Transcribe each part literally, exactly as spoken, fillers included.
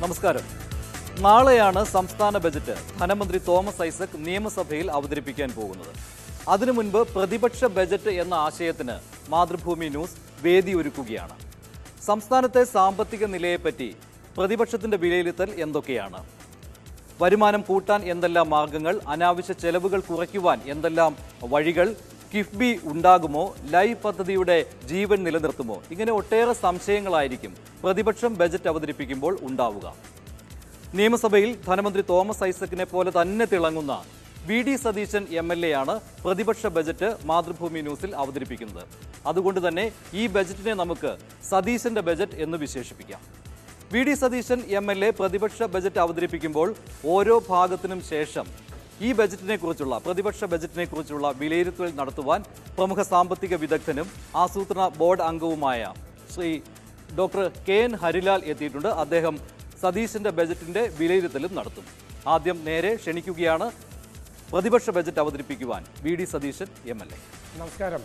നമസ്കാരം. നാളെയാണ് സംസ്ഥാന ബജറ്റ് ധനമന്ത്രി തോമസ് ഐസക് നിയമസഭയിൽ അവതരിപ്പിക്കാൻ പോകുന്നത്. അതിനു മുൻപ് പ്രതിപക്ഷ ബജറ്റ് എന്ന ആശയത്തിന് മാതൃഭൂമി ന്യൂസ് വേദിയൊരുക്കുകയാണ്. സംസ്ഥാനത്തെ സാമ്പത്തിക നിലയെപ്പറ്റി പ്രതിപക്ഷത്തിന്റെ വിലയിരുത്തൽ എന്തൊക്കെയാണ്? വരുമാനം കൂട്ടാൻ എന്തെല്ലാം മാർഗങ്ങൾ? അനാവശ്യ ചെലവുകൾ കുറയ്ക്കുവാൻ എന്തെല്ലാം വഴികൾ? കിഫ്ബി ഉണ്ടാകുമോ? ലൈവ് പദ്ധതിയുടെ ജീവൻ നിലനിർത്തുമോ? ഇങ്ങനെ ഒട്ടേറെ സംശയങ്ങളായിരിക്കും പ്രതിപക്ഷം ബജറ്റ് അവതരിപ്പിക്കുമ്പോൾ ഉണ്ടാവുക. നിയമസഭയിൽ ധനമന്ത്രി തോമസ് ഐസക്കിനെ പോലെ തന്നെ തിളങ്ങുന്ന V D Satheesan M L A ആണ് പ്രതിപക്ഷ ബജറ്റ് മാതൃഭൂമി ന്യൂസിൽ അവതരിപ്പിക്കുന്നത്. അതുകൊണ്ട് തന്നെ ഈ ബജറ്റിനെ നമുക്ക് സതീശന്റെ ബജറ്റ് എന്ന് വിശേഷിപ്പിക്കാം. V D Satheesan M L A പ്രതിപക്ഷ ബജറ്റ് അവതരിപ്പിക്കുമ്പോൾ ഓരോ ഭാഗത്തിനും ശേഷം ഈ ബജറ്റിനെ കുറിച്ചുള്ള പ്രതിപക്ഷ ബജറ്റിനെ കുറിച്ചുള്ള വിലയിരുത്തൽ നടത്തുവാൻ പ്രമുഖ സാമ്പത്തിക വിദഗ്ധനും ആസൂത്രണ ബോർഡ് അംഗവുമായ Shri doctor K N Harilal എത്തിയിട്ടുണ്ട്. അദ്ദേഹം സതീശന്റെ ബജറ്റിന്റെ വിലയിരുത്തലും നടത്തും. ആദ്യം നേരെ ക്ഷണിക്കുകയാണ് പ്രതിപക്ഷ ബജറ്റ് അവതരിപ്പിക്കുവാൻ V D Satheesan M L A. നമസ്കാരം.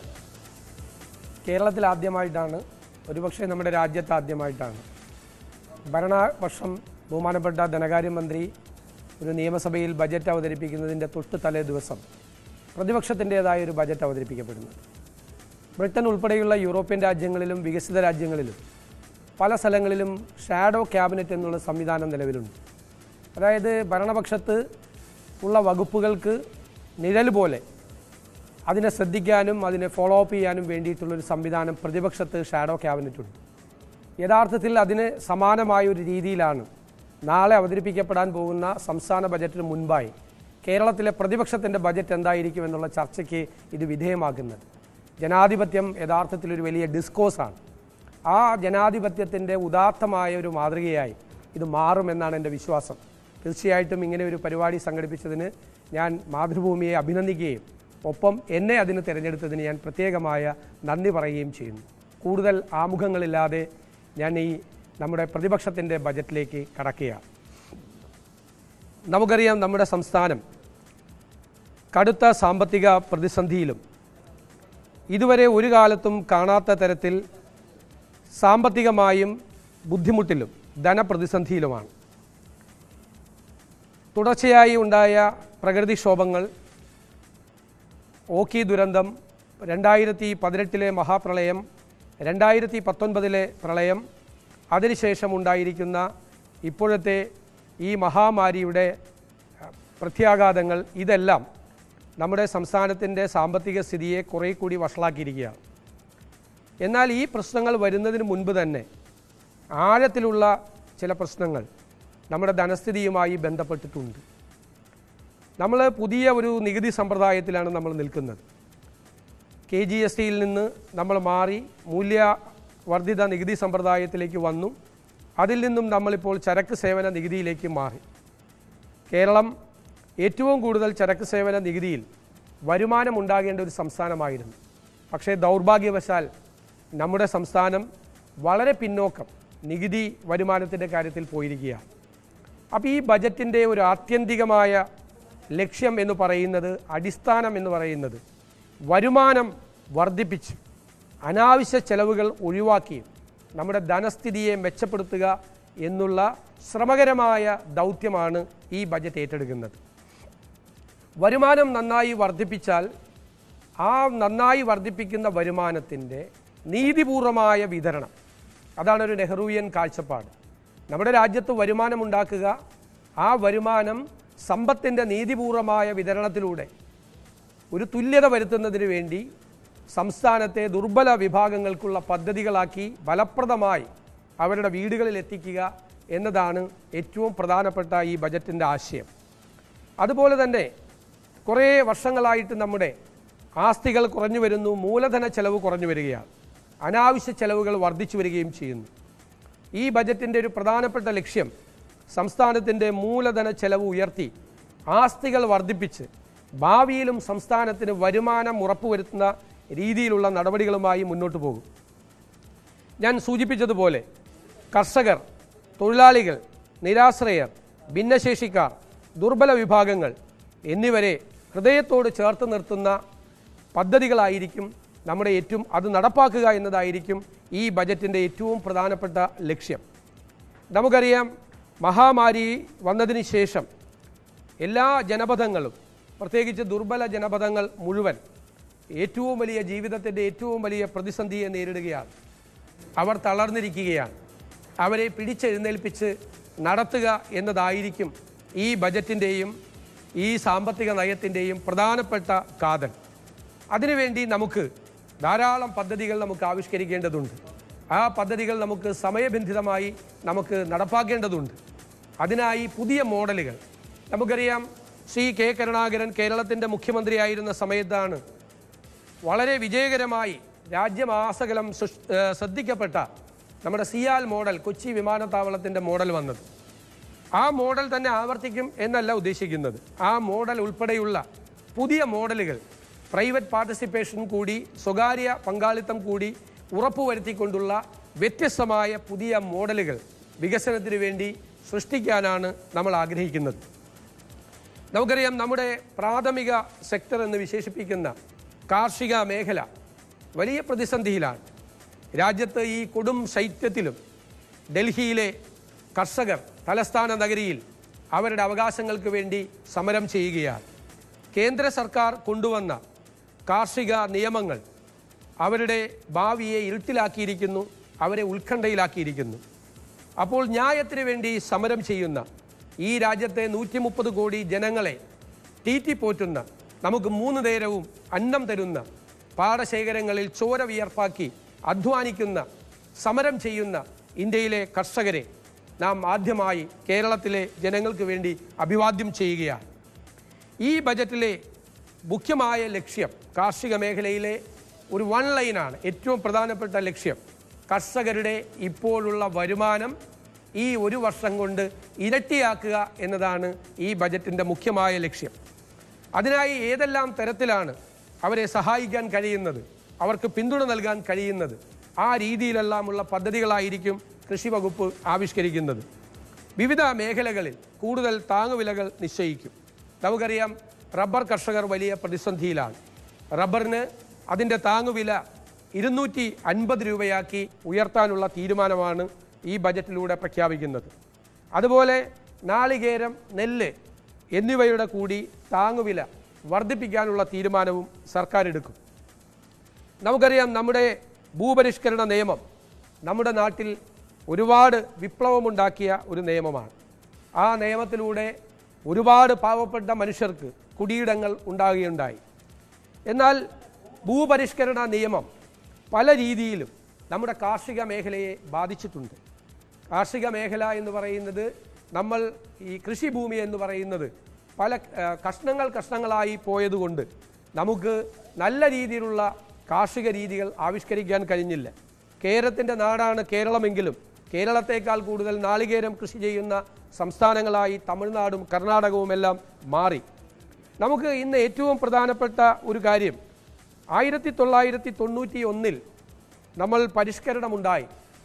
കേരളത്തിൽ ആദ്യമായിട്ടാണ്, ഒരുപക്ഷെ നമ്മുടെ രാജ്യത്ത് ആദ്യമായിട്ടാണ് ഭരണപക്ഷം ബഹുമാനപ്പെട്ട ധനകാര്യമന്ത്രി ഒരു നിയമസഭയിൽ ബജറ്റ് അവതരിപ്പിക്കുന്നതിൻ്റെ തൊട്ട് തലേ ദിവസം പ്രതിപക്ഷത്തിൻ്റേതായ ഒരു ബജറ്റ് അവതരിപ്പിക്കപ്പെടുന്നത്. ബ്രിട്ടൻ ഉൾപ്പെടെയുള്ള യൂറോപ്യൻ രാജ്യങ്ങളിലും വികസിത രാജ്യങ്ങളിലും പല സ്ഥലങ്ങളിലും ഷാഡോ ക്യാബിനറ്റ് എന്നുള്ള സംവിധാനം നിലവിലുണ്ട്. അതായത് ഭരണപക്ഷത്ത് ഉള്ള വകുപ്പുകൾക്ക് നിഴൽ പോലെ അതിനെ ശ്രദ്ധിക്കാനും അതിനെ ഫോളോ അപ്പ് ചെയ്യാനും വേണ്ടിയിട്ടുള്ളൊരു സംവിധാനം പ്രതിപക്ഷത്ത് ഷാഡോ ക്യാബിനറ്റുണ്ട്. യഥാർത്ഥത്തിൽ അതിന് സമാനമായ ഒരു രീതിയിലാണ് നാളെ അവതരിപ്പിക്കപ്പെടാൻ പോകുന്ന സംസ്ഥാന ബജറ്റിന് മുൻപായി കേരളത്തിലെ പ്രതിപക്ഷത്തിൻ്റെ ബജറ്റ് എന്തായിരിക്കും എന്നുള്ള ചർച്ചയ്ക്ക് ഇത് വിധേയമാക്കുന്നത്. ജനാധിപത്യം യഥാർത്ഥത്തിലൊരു വലിയ ഡിസ്കോസാണ്. ആ ജനാധിപത്യത്തിൻ്റെ ഉദാത്തമായ ഒരു മാതൃകയായി ഇത് മാറുമെന്നാണ് എൻ്റെ വിശ്വാസം. തീർച്ചയായിട്ടും ഇങ്ങനെ ഒരു പരിപാടി സംഘടിപ്പിച്ചതിന് ഞാൻ മാതൃഭൂമിയെ അഭിനന്ദിക്കുകയും ഒപ്പം എന്നെ അതിന് തിരഞ്ഞെടുത്തതിന് ഞാൻ പ്രത്യേകമായ നന്ദി പറയുകയും ചെയ്യുന്നു. കൂടുതൽ ആമുഖങ്ങളില്ലാതെ ഞാൻ ഈ നമ്മുടെ പ്രതിപക്ഷത്തിൻ്റെ ബജറ്റിലേക്ക് കടക്കുകയാണ്. നമുക്കറിയാം, നമ്മുടെ സംസ്ഥാനം കടുത്ത സാമ്പത്തിക പ്രതിസന്ധിയിലും ഇതുവരെ ഒരു കാലത്തും കാണാത്ത തരത്തിൽ സാമ്പത്തികമായും ബുദ്ധിമുട്ടിലും ധനപ്രതിസന്ധിയിലുമാണ്. തുടർച്ചയായി ഉണ്ടായ പ്രകൃതിക്ഷോഭങ്ങൾ, ഓഖി ദുരന്തം, രണ്ടായിരത്തി പതിനെട്ടിലെ മഹാപ്രളയം, രണ്ടായിരത്തി പത്തൊൻപതിലെ പ്രളയം, അതിനുശേഷം ഉണ്ടായിരിക്കുന്ന ഇപ്പോഴത്തെ ഈ മഹാമാരിയുടെ പ്രത്യാഘാതങ്ങൾ, ഇതെല്ലാം നമ്മുടെ സംസ്ഥാനത്തിൻ്റെ സാമ്പത്തിക സ്ഥിതിയെ കുറേ കൂടി വഷളാക്കിയിരിക്കുകയാണ്. എന്നാൽ ഈ പ്രശ്നങ്ങൾ വരുന്നതിന് മുൻപ് തന്നെ ആഴത്തിലുള്ള ചില പ്രശ്നങ്ങൾ നമ്മുടെ ധനസ്ഥിതിയുമായി ബന്ധപ്പെട്ടിട്ടുണ്ട്. നമ്മൾ പുതിയ ഒരു നികുതി സമ്പ്രദായത്തിലാണ് നമ്മൾ നിൽക്കുന്നത്. കെ ജി എസ് ടിയിൽ നിന്ന് നമ്മൾ മാറി മൂല്യവർദ്ധിത നികുതി സമ്പ്രദായത്തിലേക്ക് വന്നു. അതിൽ നിന്നും നമ്മളിപ്പോൾ ചരക്ക് സേവന നികുതിയിലേക്ക് മാറി. കേരളം ഏറ്റവും കൂടുതൽ ചരക്ക് സേവന നികുതിയിൽ വരുമാനം ഉണ്ടാകേണ്ട ഒരു സംസ്ഥാനമായിരുന്നു. പക്ഷേ ദൗർഭാഗ്യവശാൽ നമ്മുടെ സംസ്ഥാനം വളരെ പിന്നോക്കം നികുതി വരുമാനത്തിൻ്റെ കാര്യത്തിൽ പോയിരിക്കുകയാണ്. അപ്പോൾ ഈ ബജറ്റിൻ്റെ ഒരു ആത്യന്തികമായ ലക്ഷ്യം എന്ന് പറയുന്നത്, അടിസ്ഥാനം എന്ന് പറയുന്നത്, വരുമാനം വർദ്ധിപ്പിച്ച് അനാവശ്യ ചെലവുകൾ ഒഴിവാക്കി നമ്മുടെ ധനസ്ഥിതിയെ മെച്ചപ്പെടുത്തുക എന്നുള്ള ശ്രമകരമായ ദൗത്യമാണ് ഈ ബജറ്റ് ഏറ്റെടുക്കുന്നത്. വരുമാനം നന്നായി വർദ്ധിപ്പിച്ചാൽ ആ നന്നായി വർദ്ധിപ്പിക്കുന്ന വരുമാനത്തിൻ്റെ നീതിപൂർവമായ വിതരണം, അതാണ് ഒരു നെഹ്റുവിയൻ കാഴ്ചപ്പാട്. നമ്മുടെ രാജ്യത്ത് വരുമാനമുണ്ടാക്കുക, ആ വരുമാനം സമ്പത്തിൻ്റെ നീതിപൂർവമായ വിതരണത്തിലൂടെ ഒരു തുല്യത വരുത്തുന്നതിന് വേണ്ടി സംസ്ഥാനത്തെ ദുർബല വിഭാഗങ്ങൾക്കുള്ള പദ്ധതികളാക്കി ഫലപ്രദമായി അവരുടെ വീടുകളിൽ എത്തിക്കുക എന്നതാണ് ഏറ്റവും പ്രധാനപ്പെട്ട ഈ ബജറ്റിൻ്റെ ആശയം. അതുപോലെ തന്നെ കുറേ വർഷങ്ങളായിട്ട് നമ്മുടെ ആസ്തികൾ കുറഞ്ഞു വരുന്നു, മൂലധന ചെലവ് കുറഞ്ഞു വരികയാണ്, അനാവശ്യ ചെലവുകൾ വർദ്ധിച്ചു വരികയും ചെയ്യുന്നു. ഈ ബജറ്റിൻ്റെ ഒരു പ്രധാനപ്പെട്ട ലക്ഷ്യം സംസ്ഥാനത്തിൻ്റെ മൂലധന ചെലവ് ഉയർത്തി ആസ്തികൾ വർദ്ധിപ്പിച്ച് ഭാവിയിലും സംസ്ഥാനത്തിന് വരുമാനം ഉറപ്പുവരുത്തുന്ന രീതിയിലുള്ള നടപടികളുമായി മുന്നോട്ട് പോകും. ഞാൻ സൂചിപ്പിച്ചതുപോലെ കർഷകർ, തൊഴിലാളികൾ, നിരാശ്രയർ, ഭിന്നശേഷിക്കാർ, ദുർബല വിഭാഗങ്ങൾ എന്നിവരെ ഹൃദയത്തോട് ചേർത്ത് നിർത്തുന്ന പദ്ധതികളായിരിക്കും നമ്മുടെ ഏറ്റവും അത് നടപ്പാക്കുക എന്നതായിരിക്കും ഈ ബജറ്റിൻ്റെ ഏറ്റവും പ്രധാനപ്പെട്ട ലക്ഷ്യം. നമുക്കറിയാം, മഹാമാരി വന്നതിന് ശേഷം എല്ലാ ജനപദങ്ങളും, പ്രത്യേകിച്ച് ദുർബല ജനപദങ്ങൾ മുഴുവൻ ഏറ്റവും വലിയ ജീവിതത്തിൻ്റെ ഏറ്റവും വലിയ പ്രതിസന്ധിയെ നേരിടുകയാണ്. അവർ തളർന്നിരിക്കുകയാണ്. അവരെ പിടിച്ചെഴുന്നേൽപ്പിച്ച് നടത്തുക എന്നതായിരിക്കും ഈ ബജറ്റിൻ്റെയും ഈ സാമ്പത്തിക നയത്തിൻ്റെയും പ്രധാനപ്പെട്ട കാതൽ. അതിനുവേണ്ടി നമുക്ക് ധാരാളം പദ്ധതികൾ നമുക്ക് ആവിഷ്കരിക്കേണ്ടതുണ്ട്. ആ പദ്ധതികൾ നമുക്ക് സമയബന്ധിതമായി നമുക്ക് നടപ്പാക്കേണ്ടതുണ്ട്. അതിനായി പുതിയ മോഡലുകൾ, നമുക്കറിയാം, ശ്രീ കെ കരുണാകരൻ കേരളത്തിൻ്റെ മുഖ്യമന്ത്രിയായിരുന്ന സമയത്താണ് വളരെ വിജയകരമായി രാജ്യമാസകലം ശ്രദ്ധിക്കപ്പെട്ട നമ്മുടെ സിയാൽ മോഡൽ, കൊച്ചി വിമാനത്താവളത്തിൻ്റെ മോഡൽ വന്നത്. ആ മോഡൽ തന്നെ ആവർത്തിക്കും എന്നല്ല ഉദ്ദേശിക്കുന്നത്. ആ മോഡൽ ഉൾപ്പെടെയുള്ള പുതിയ മോഡലുകൾ, പ്രൈവറ്റ് പാർട്ടിസിപ്പേഷൻ കൂടി സ്വകാര്യ പങ്കാളിത്തം കൂടി ഉറപ്പുവരുത്തിക്കൊണ്ടുള്ള വ്യത്യസ്തമായ പുതിയ മോഡലുകൾ വികസനത്തിന് വേണ്ടി സൃഷ്ടിക്കാനാണ് നമ്മൾ ആഗ്രഹിക്കുന്നത്. നമുക്കറിയാം, നമ്മുടെ പ്രാഥമിക സെക്ടർ എന്ന് വിശേഷിപ്പിക്കുന്ന കാർഷിക മേഖല വലിയ പ്രതിസന്ധിയിലാണ്. രാജ്യത്ത് ഈ കൊടും ശൈത്യത്തിലും ഡൽഹിയിലെ കർഷകർ തലസ്ഥാന നഗരിയിൽ അവരുടെ അവകാശങ്ങൾക്ക് വേണ്ടി സമരം ചെയ്യുകയാണ്. കേന്ദ്ര സർക്കാർ കൊണ്ടുവന്ന കാർഷിക നിയമങ്ങൾ അവരുടെ ഭാവിയെ ഇരുട്ടിലാക്കിയിരിക്കുന്നു, അവരെ ഉത്കണ്ഠയിലാക്കിയിരിക്കുന്നു. അപ്പോൾ ന്യായത്തിന് വേണ്ടി സമരം ചെയ്യുന്ന ഈ രാജ്യത്തെ നൂറ്റി മുപ്പത് കോടി ജനങ്ങളെ തീറ്റിപ്പോറ്റുന്ന, നമുക്ക് മൂന്ന് നേരവും അന്നം തരുന്ന, പാടശേഖരങ്ങളിൽ ചോര വിയർപ്പാക്കി അധ്വാനിക്കുന്ന, സമരം ചെയ്യുന്ന ഇന്ത്യയിലെ കർഷകരെ നാം ആദ്യമായി കേരളത്തിലെ ജനങ്ങൾക്ക് വേണ്ടി അഭിവാദ്യം ചെയ്യുകയാണ്. ഈ ബജറ്റിലെ മുഖ്യമായ ലക്ഷ്യം കാർഷിക മേഖലയിലെ ഒരു വൺ ലൈനാണ്. ഏറ്റവും പ്രധാനപ്പെട്ട ലക്ഷ്യം കർഷകരുടെ ഇപ്പോഴുള്ള വരുമാനം ഈ ഒരു വർഷം കൊണ്ട് ഇരട്ടിയാക്കുക എന്നതാണ് ഈ ബജറ്റിൻ്റെ മുഖ്യമായ ലക്ഷ്യം. അതിനായി ഏതെല്ലാം തരത്തിലാണ് അവരെ സഹായിക്കാൻ കഴിയുന്നത്, അവർക്ക് പിന്തുണ നൽകാൻ കഴിയുന്നത്, ആ രീതിയിലെല്ലാമുള്ള പദ്ധതികളായിരിക്കും കൃഷി വകുപ്പ് ആവിഷ്കരിക്കുന്നത്. വിവിധ മേഖലകളിൽ കൂടുതൽ താങ്ങുവിലകൾ നിശ്ചയിക്കും. നമുക്കറിയാം, റബ്ബർ കർഷകർ വലിയ പ്രതിസന്ധിയിലാണ്. റബ്ബറിന് അതിൻ്റെ താങ്ങുവില ഇരുന്നൂറ്റി അൻപത് രൂപയാക്കി ഉയർത്താനുള്ള തീരുമാനമാണ് ഈ ബജറ്റിലൂടെ പ്രഖ്യാപിക്കുന്നത്. അതുപോലെ നാളികേരം, നെല്ല് എന്നിവയുടെ കൂടി താങ്ങുവില വർദ്ധിപ്പിക്കാനുള്ള തീരുമാനവും സർക്കാർ എടുക്കും. നമുക്കറിയാം, നമ്മുടെ ഭൂപരിഷ്കരണ നിയമം നമ്മുടെ നാട്ടിൽ ഒരുപാട് വിപ്ലവമുണ്ടാക്കിയ ഒരു നിയമമാണ്. ആ നിയമത്തിലൂടെ ഒരുപാട് പാവപ്പെട്ട മനുഷ്യർക്ക് കുടിയിടങ്ങൾ ഉണ്ടാകുകയുണ്ടായി. എന്നാൽ ഭൂപരിഷ്കരണ നിയമം പല രീതിയിലും നമ്മുടെ കാർഷിക മേഖലയെ ബാധിച്ചിട്ടുണ്ട്. കാർഷിക മേഖല എന്ന് പറയുന്നത്, നമ്മൾ ഈ കൃഷിഭൂമി എന്ന് പറയുന്നത് പല കഷ്ണങ്ങൾ കഷ്ണങ്ങളായി പോയതുകൊണ്ട് നമുക്ക് നല്ല രീതിയിലുള്ള കാർഷിക രീതികൾ ആവിഷ്കരിക്കാൻ കഴിഞ്ഞില്ല. കേരളത്തിൻ്റെ നാടാണ് കേരളമെങ്കിലും കേരളത്തേക്കാൾ കൂടുതൽ നാളികേരം കൃഷി ചെയ്യുന്ന സംസ്ഥാനങ്ങളായി തമിഴ്നാടും കർണാടകവും എല്ലാം മാറി. നമുക്ക് ഇന്ന് ഏറ്റവും പ്രധാനപ്പെട്ട ഒരു കാര്യം, ആയിരത്തി തൊള്ളായിരത്തി തൊണ്ണൂറ്റി ഒന്നിൽ നമ്മൾ പരിഷ്കരണമുണ്ടായി.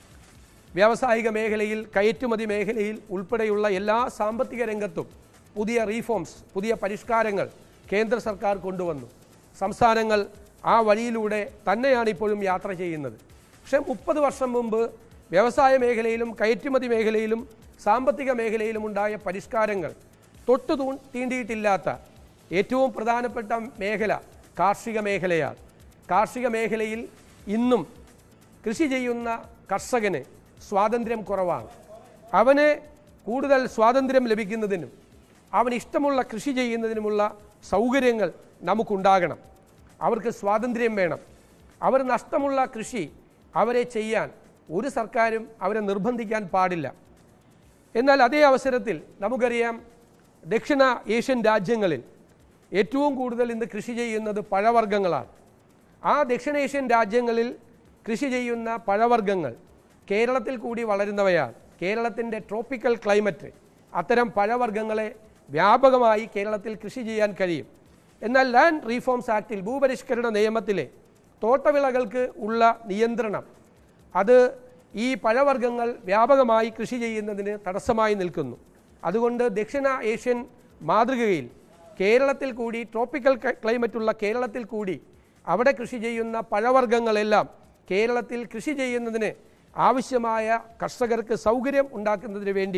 വ്യാവസായിക മേഖലയിൽ, കയറ്റുമതി മേഖലയിൽ ഉൾപ്പെടെയുള്ള എല്ലാ സാമ്പത്തിക രംഗത്തും പുതിയ റീഫോംസ്, പുതിയ പരിഷ്കാരങ്ങൾ കേന്ദ്ര സർക്കാർ കൊണ്ടുവന്നു. സംസ്ഥാനങ്ങൾ ആ വഴിയിലൂടെ തന്നെയാണ് ഇപ്പോഴും യാത്ര ചെയ്യുന്നത്. പക്ഷേ മുപ്പത് വർഷം മുമ്പ് വ്യവസായ മേഖലയിലും കയറ്റുമതി മേഖലയിലും സാമ്പത്തിക മേഖലയിലും ഉണ്ടായ പരിഷ്കാരങ്ങൾ തൊട്ടു തൂ തീണ്ടിയിട്ടില്ലാത്ത ഏറ്റവും പ്രധാനപ്പെട്ട മേഖല കാർഷിക മേഖലയാണ്. കാർഷിക മേഖലയിൽ ഇന്നും കൃഷി ചെയ്യുന്ന കർഷകന് സ്വാതന്ത്ര്യം കുറവാണ്. അവന് കൂടുതൽ സ്വാതന്ത്ര്യം ലഭിക്കുന്നതിനും അവന് ഇഷ്ടമുള്ള കൃഷി ചെയ്യുന്നതിനുമുള്ള സൗകര്യങ്ങൾ നമുക്കുണ്ടാകണം. അവർക്ക് സ്വാതന്ത്ര്യം വേണം. അവർ നഷ്ടമുള്ള കൃഷി അവരെ ചെയ്യാൻ ഒരു സർക്കാരും അവരെ നിർബന്ധിക്കാൻ പാടില്ല. എന്നാൽ അതേ അവസരത്തിൽ നമുക്കറിയാം, ദക്ഷിണ ഏഷ്യൻ രാജ്യങ്ങളിൽ ഏറ്റവും കൂടുതൽ ഇന്ന് കൃഷി ചെയ്യുന്നത് പഴവർഗ്ഗങ്ങളാണ്. ആ ദക്ഷിണേഷ്യൻ രാജ്യങ്ങളിൽ കൃഷി ചെയ്യുന്ന പഴവർഗ്ഗങ്ങൾ കേരളത്തിൽ കൂടി വളരുന്നവയാണ്. കേരളത്തിൻ്റെ ട്രോപ്പിക്കൽ ക്ലൈമറ്റ് അത്തരം പഴവർഗ്ഗങ്ങളെ വ്യാപകമായി കേരളത്തിൽ കൃഷി ചെയ്യാൻ കഴിയും. എന്നാൽ ലാൻഡ് റീഫോംസ് ആക്റ്റിൽ, ഭൂപരിഷ്കരണ നിയമത്തിലെ തോട്ടവിളകൾക്ക് ഉള്ള നിയന്ത്രണം അത് ഈ പഴവർഗ്ഗങ്ങൾ വ്യാപകമായി കൃഷി ചെയ്യുന്നതിന് തടസ്സമായി നിൽക്കുന്നു. അതുകൊണ്ട് ദക്ഷിണ ഏഷ്യൻ മാതൃകയിൽ കേരളത്തിൽ കൂടി, ട്രോപ്പിക്കൽ ക്ലൈമറ്റുള്ള കേരളത്തിൽ കൂടി അവിടെ കൃഷി ചെയ്യുന്ന പഴവർഗ്ഗങ്ങളെല്ലാം കേരളത്തിൽ കൃഷി ചെയ്യുന്നതിന് ആവശ്യമായ കർഷകർക്ക് സൗകര്യം ഉണ്ടാക്കുന്നതിന് വേണ്ടി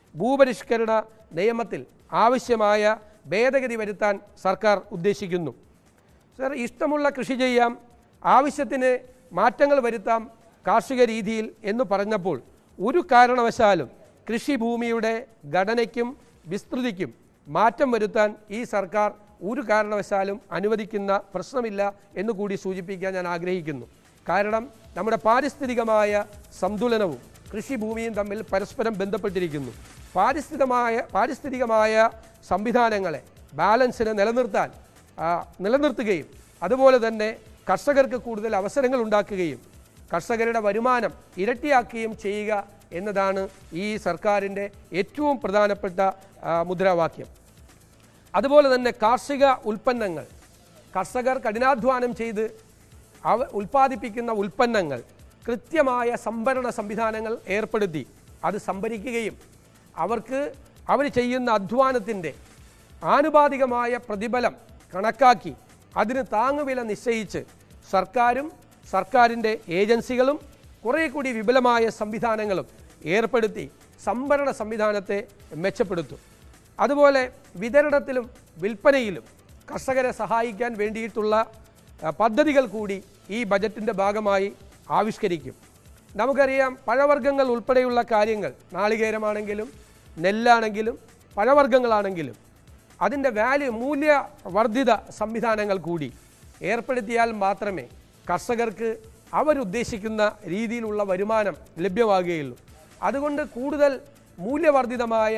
ഭൂപരിഷ്കരണ നിയമത്തിൽ ആവശ്യമായ ഭേദഗതി വരുത്താൻ സർക്കാർ ഉദ്ദേശിക്കുന്നു. സർ, ഇഷ്ടമുള്ള കൃഷി ചെയ്യാം, ആവശ്യത്തിന് മാറ്റങ്ങൾ വരുത്താം കാർഷിക രീതിയിൽ എന്ന് പറഞ്ഞപ്പോൾ ഒരു കാരണവശാലും കൃഷിഭൂമിയുടെ ഘടനയ്ക്കും വിസ്തൃതിക്കും മാറ്റം വരുത്താൻ ഈ സർക്കാർ ഒരു കാരണവശാലും അനുവദിക്കുന്ന പ്രശ്നമില്ല എന്നുകൂടി സൂചിപ്പിക്കാൻ ഞാൻ ആഗ്രഹിക്കുന്നു. കാരണം നമ്മുടെ പാരിസ്ഥിതികമായ സന്തുലനവും കൃഷിഭൂമിയും തമ്മിൽ പരസ്പരം ബന്ധപ്പെട്ടിരിക്കുന്നു. പാരിസ്ഥിതികമായ പാരിസ്ഥിതികമായ സംവിധാനങ്ങളെ ബാലൻസിനെ നിലനിർത്താൻ നിലനിർത്തുകയും അതുപോലെ തന്നെ കർഷകർക്ക് കൂടുതൽ അവസരങ്ങൾ ഉണ്ടാക്കുകയും കർഷകരുടെ വരുമാനം ഇരട്ടിയാക്കുകയും ചെയ്യുക എന്നതാണ് ഈ സർക്കാരിൻ്റെ ഏറ്റവും പ്രധാനപ്പെട്ട മുദ്രാവാക്യം. അതുപോലെ തന്നെ കാർഷിക ഉൽപ്പന്നങ്ങൾ, കർഷകർ കഠിനാധ്വാനം ചെയ്ത് അവ ഉൽപ്പാദിപ്പിക്കുന്ന ഉൽപ്പന്നങ്ങൾ കൃത്യമായ സംഭരണ സംവിധാനങ്ങൾ ഏർപ്പെടുത്തി അത് സംഭരിക്കുകയും അവർക്ക് അവർ ചെയ്യുന്ന അധ്വാനത്തിൻ്റെ ആനുപാതികമായ പ്രതിഫലം കണക്കാക്കി അതിന് താങ്ങുവില നിശ്ചയിച്ച് സർക്കാരും സർക്കാരിൻ്റെ ഏജൻസികളും കുറേ കൂടി വിപുലമായ സംവിധാനങ്ങളും ഏർപ്പെടുത്തി സംഭരണ സംവിധാനത്തെ മെച്ചപ്പെടുത്തും. അതുപോലെ വിതരണത്തിലും വിൽപ്പനയിലും കർഷകരെ സഹായിക്കാൻ വേണ്ടിയിട്ടുള്ള പദ്ധതികൾ കൂടി ഈ ബജറ്റിൻ്റെ ഭാഗമായി ആവിഷ്കരിക്കും. നമുക്കറിയാം, പഴവർഗ്ഗങ്ങൾ ഉൾപ്പെടെയുള്ള കാര്യങ്ങൾ, നാളികേരമാണെങ്കിലും നെല്ലാണെങ്കിലും പഴവർഗ്ഗങ്ങളാണെങ്കിലും അതിൻ്റെ വാല്യൂ മൂല്യവർദ്ധിത സംവിധാനങ്ങൾ കൂടി ഏർപ്പെടുത്തിയാൽ മാത്രമേ കർഷകർക്ക് അവരുദ്ദേശിക്കുന്ന രീതിയിലുള്ള വരുമാനം ലഭ്യമാകുകയുള്ളൂ. അതുകൊണ്ട് കൂടുതൽ മൂല്യവർദ്ധിതമായ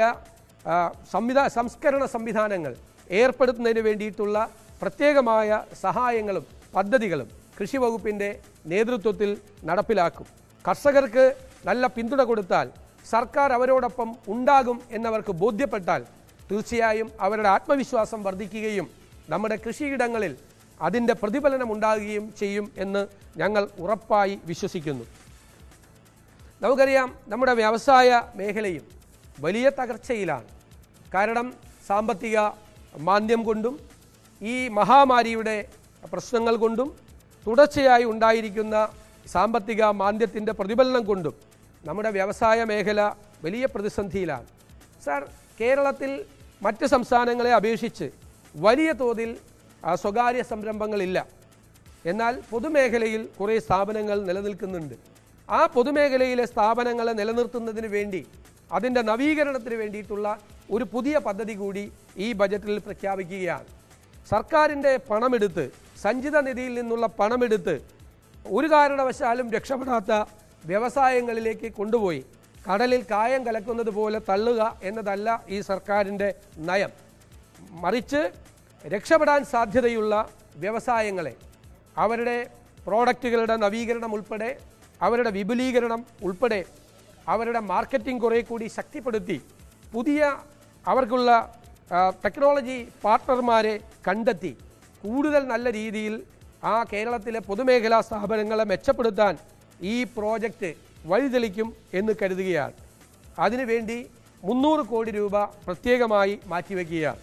സംവിധാ സംസ്കരണ സംവിധാനങ്ങൾ ഏർപ്പെടുത്തുന്നതിന് വേണ്ടിയിട്ടുള്ള പ്രത്യേകമായ സഹായങ്ങളും പദ്ധതികളും കൃഷി വകുപ്പിൻ്റെ നേതൃത്വത്തിൽ നടപ്പിലാക്കും. കർഷകർക്ക് നല്ല പിന്തുണ കൊടുത്താൽ, സർക്കാർ അവരോടൊപ്പം ഉണ്ടാകും എന്നവർക്ക് ബോധ്യപ്പെട്ടാൽ തീർച്ചയായും അവരുടെ ആത്മവിശ്വാസം വർദ്ധിക്കുകയും നമ്മുടെ കൃഷിയിടങ്ങളിൽ അതിൻ്റെ പ്രതിഫലനം ഉണ്ടാകുകയും ചെയ്യും എന്ന് ഞങ്ങൾ ഉറപ്പായി വിശ്വസിക്കുന്നു. നമുക്കറിയാം, നമ്മുടെ വ്യവസായ മേഖലയും വലിയ തകർച്ചയിലാണ്. കാരണം സാമ്പത്തിക മാന്ദ്യം കൊണ്ടും ഈ മഹാമാരിയുടെ പ്രശ്നങ്ങൾ കൊണ്ടും തുടർച്ചയായി ഉണ്ടായിരിക്കുന്ന സാമ്പത്തിക മാന്ദ്യത്തിൻ്റെ പ്രതിഫലനം കൊണ്ടും നമ്മുടെ വ്യവസായ മേഖല വലിയ പ്രതിസന്ധിയിലാണ്. സാർ, കേരളത്തിൽ മറ്റ് സംസ്ഥാനങ്ങളെ അപേക്ഷിച്ച് വലിയ തോതിൽ സ്വകാര്യ സംരംഭങ്ങളില്ല. എന്നാൽ പൊതുമേഖലയിൽ കുറേ സ്ഥാപനങ്ങൾ നിലനിൽക്കുന്നുണ്ട്. ആ പൊതുമേഖലയിലെ സ്ഥാപനങ്ങളെ നിലനിർത്തുന്നതിന് വേണ്ടി, അതിൻ്റെ നവീകരണത്തിന് വേണ്ടിയിട്ടുള്ള ഒരു പുതിയ പദ്ധതി കൂടി ഈ ബജറ്റിൽ പ്രഖ്യാപിക്കുകയാണ്. സർക്കാരിൻ്റെ പണമെടുത്ത്, സഞ്ചിത നിധിയിൽ നിന്നുള്ള പണമെടുത്ത് ഒരു കാരണവശാലും രക്ഷപ്പെടാത്ത വ്യവസായങ്ങളിലേക്ക് കൊണ്ടുപോയി കടലിൽ കായം കലക്കുന്നത് പോലെ തള്ളുക എന്നതല്ല ഈ സർക്കാരിൻ്റെ നയം. മറിച്ച് രക്ഷപ്പെടാൻ സാധ്യതയുള്ള വ്യവസായങ്ങളെ അവരുടെ പ്രോഡക്റ്റുകളുടെ നവീകരണം ഉൾപ്പെടെ, അവരുടെ വിപുലീകരണം ഉൾപ്പെടെ, അവരുടെ മാർക്കറ്റിംഗ് കുറേ കൂടി ശക്തിപ്പെടുത്തി പുതിയ അവർക്കുള്ള ടെക്നോളജി പാർട്ട്ണർമാരെ കണ്ടെത്തി കൂടുതൽ നല്ല രീതിയിൽ ആ കേരളത്തിലെ പൊതുമേഖലാ സ്ഥാപനങ്ങളെ മെച്ചപ്പെടുത്താൻ ഈ പ്രോജക്റ്റ് വഴിതെളിക്കും എന്ന് കരുതുകയാണ്. അതിനുവേണ്ടി മുന്നൂറ് കോടി രൂപ പ്രത്യേകമായി മാറ്റിവെക്കുകയാണ്.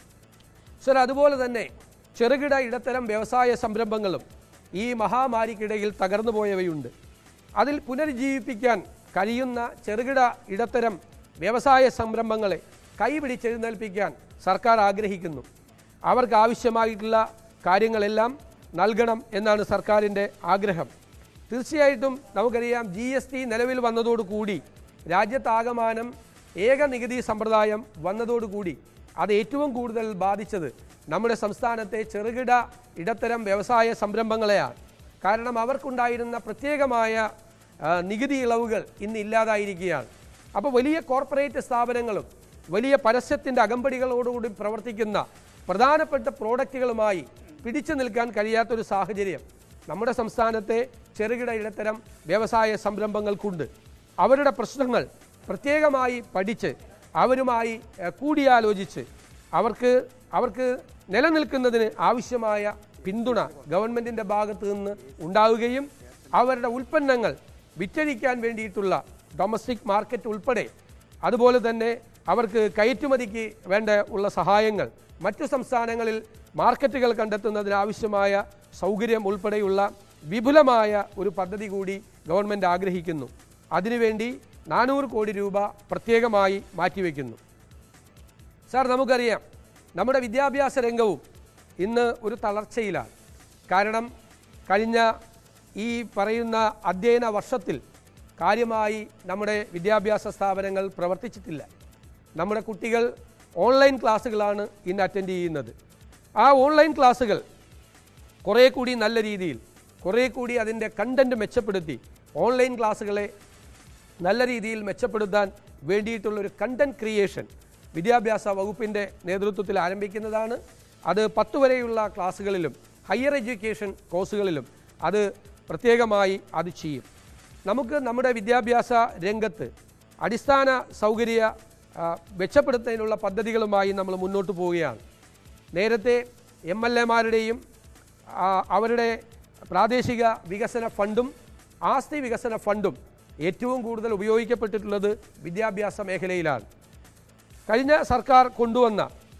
സർ, അതുപോലെ തന്നെ ചെറുകിട ഇടത്തരം വ്യവസായ സംരംഭങ്ങളും ഈ മഹാമാരിക്കിടയിൽ തകർന്നു പോയവയുണ്ട്. അതിൽ പുനരുജ്ജീവിപ്പിക്കാൻ കഴിയുന്ന ചെറുകിട ഇടത്തരം വ്യവസായ സംരംഭങ്ങളെ കൈപിടിച്ചെഴുന്നേൽപ്പിക്കാൻ സർക്കാർ ആഗ്രഹിക്കുന്നു. അവർക്ക് ആവശ്യമായിട്ടുള്ള കാര്യങ്ങളെല്ലാം നൽകണം എന്നാണ് സർക്കാരിൻ്റെ ആഗ്രഹം. തീർച്ചയായിട്ടും നമുക്കറിയാം, ജി എസ് ടി നിലവിൽ വന്നതോടുകൂടി രാജ്യത്താകമാനം ഏക നികുതി സമ്പ്രദായം വന്നതോടുകൂടി അത് ഏറ്റവും കൂടുതൽ ബാധിച്ചത് നമ്മുടെ സംസ്ഥാനത്തെ ചെറുകിട ഇടത്തരം വ്യവസായ സംരംഭങ്ങളെയാണ്. കാരണം അവർക്കുണ്ടായിരുന്ന പ്രത്യേകമായ നികുതി ഇളവുകൾ ഇന്ന് ഇല്ലാതായിരിക്കുകയാണ്. അപ്പോൾ വലിയ കോർപ്പറേറ്റ് സ്ഥാപനങ്ങളും വലിയ പരസ്യത്തിൻ്റെ അകമ്പടികളോടുകൂടി പ്രവർത്തിക്കുന്ന പ്രധാനപ്പെട്ട പ്രോഡക്റ്റുകളുമായി പിടിച്ചു നിൽക്കാൻ കഴിയാത്തൊരു സാഹചര്യം നമ്മുടെ സംസ്ഥാനത്തെ ചെറുകിട ഇടത്തരം വ്യവസായ സംരംഭങ്ങൾക്കുണ്ട്. അവരുടെ പ്രശ്നങ്ങൾ പ്രത്യേകമായി പഠിച്ച് അവരുമായി കൂടിയാലോചിച്ച് അവർക്ക് അവർക്ക് നിലനിൽക്കുന്നതിന് ആവശ്യമായ പിന്തുണ ഗവൺമെൻറ്റിൻ്റെ ഭാഗത്തു നിന്ന് ഉണ്ടാവുകയും അവരുടെ ഉൽപ്പന്നങ്ങൾ വിറ്റഴിക്കാൻ വേണ്ടിയിട്ടുള്ള ഡൊമസ്റ്റിക് മാർക്കറ്റ് ഉൾപ്പെടെ, അതുപോലെ തന്നെ അവർക്ക് കയറ്റുമതിക്ക് വേണ്ട ഉള്ള സഹായങ്ങൾ, മറ്റു സംസ്ഥാനങ്ങളിൽ മാർക്കറ്റുകൾ കണ്ടെത്തുന്നതിനാവശ്യമായ സൗകര്യം ഉൾപ്പെടെയുള്ള വിപുലമായ ഒരു പദ്ധതി കൂടി ഗവൺമെൻറ് ആഗ്രഹിക്കുന്നു. അതിനുവേണ്ടി നാനൂറ് കോടി രൂപ പ്രത്യേകമായി മാറ്റിവെക്കുന്നു. സാർ, നമുക്കറിയാം നമ്മുടെ വിദ്യാഭ്യാസ രംഗവും ഇന്ന് ഒരു തളർച്ചയിലാണ്. കാരണം കഴിഞ്ഞ ഈ പറയുന്ന അധ്യയന വർഷത്തിൽ കാര്യമായി നമ്മുടെ വിദ്യാഭ്യാസ സ്ഥാപനങ്ങൾ പ്രവർത്തിച്ചിട്ടില്ല. നമ്മുടെ കുട്ടികൾ ഓൺലൈൻ ക്ലാസ്സുകളാണ് ഇന്ന് അറ്റൻഡ് ചെയ്യുന്നത്. ആ ഓൺലൈൻ ക്ലാസ്സുകൾ കുറേ കൂടി നല്ല രീതിയിൽ കുറേ കൂടി അതിൻ്റെ കണ്ടൻറ്റ് മെച്ചപ്പെടുത്തി ഓൺലൈൻ ക്ലാസ്സുകളെ നല്ല രീതിയിൽ മെച്ചപ്പെടുത്താൻ വേണ്ടിയിട്ടുള്ളൊരു കണ്ടൻറ്റ് ക്രിയേഷൻ വിദ്യാഭ്യാസ വകുപ്പിൻ്റെ നേതൃത്വത്തിൽ ആരംഭിക്കുന്നതാണ്. അത് പത്ത് വരെയുള്ള ക്ലാസ്സുകളിലും ഹയർ എഡ്യൂക്കേഷൻ കോഴ്സുകളിലും അത് പ്രത്യേകമായി അത് ചെയ്യും. നമുക്ക് നമ്മുടെ വിദ്യാഭ്യാസ രംഗത്ത് അടിസ്ഥാന സൗകര്യ മെച്ചപ്പെടുത്തുന്നതിനുള്ള പദ്ധതികളുമായി നമ്മൾ മുന്നോട്ട് പോവുകയാണ്. നേരത്തെ എം എൽ എമാരുടെയും അവരുടെ പ്രാദേശിക വികസന ഫണ്ടും ആസ്തി വികസന ഫണ്ടും ഏറ്റവും കൂടുതൽ ഉപയോഗിക്കപ്പെട്ടിട്ടുള്ളത് വിദ്യാഭ്യാസ മേഖലയിലാണ്. കഴിഞ്ഞ സർക്കാർ കൊണ്ടുവന്ന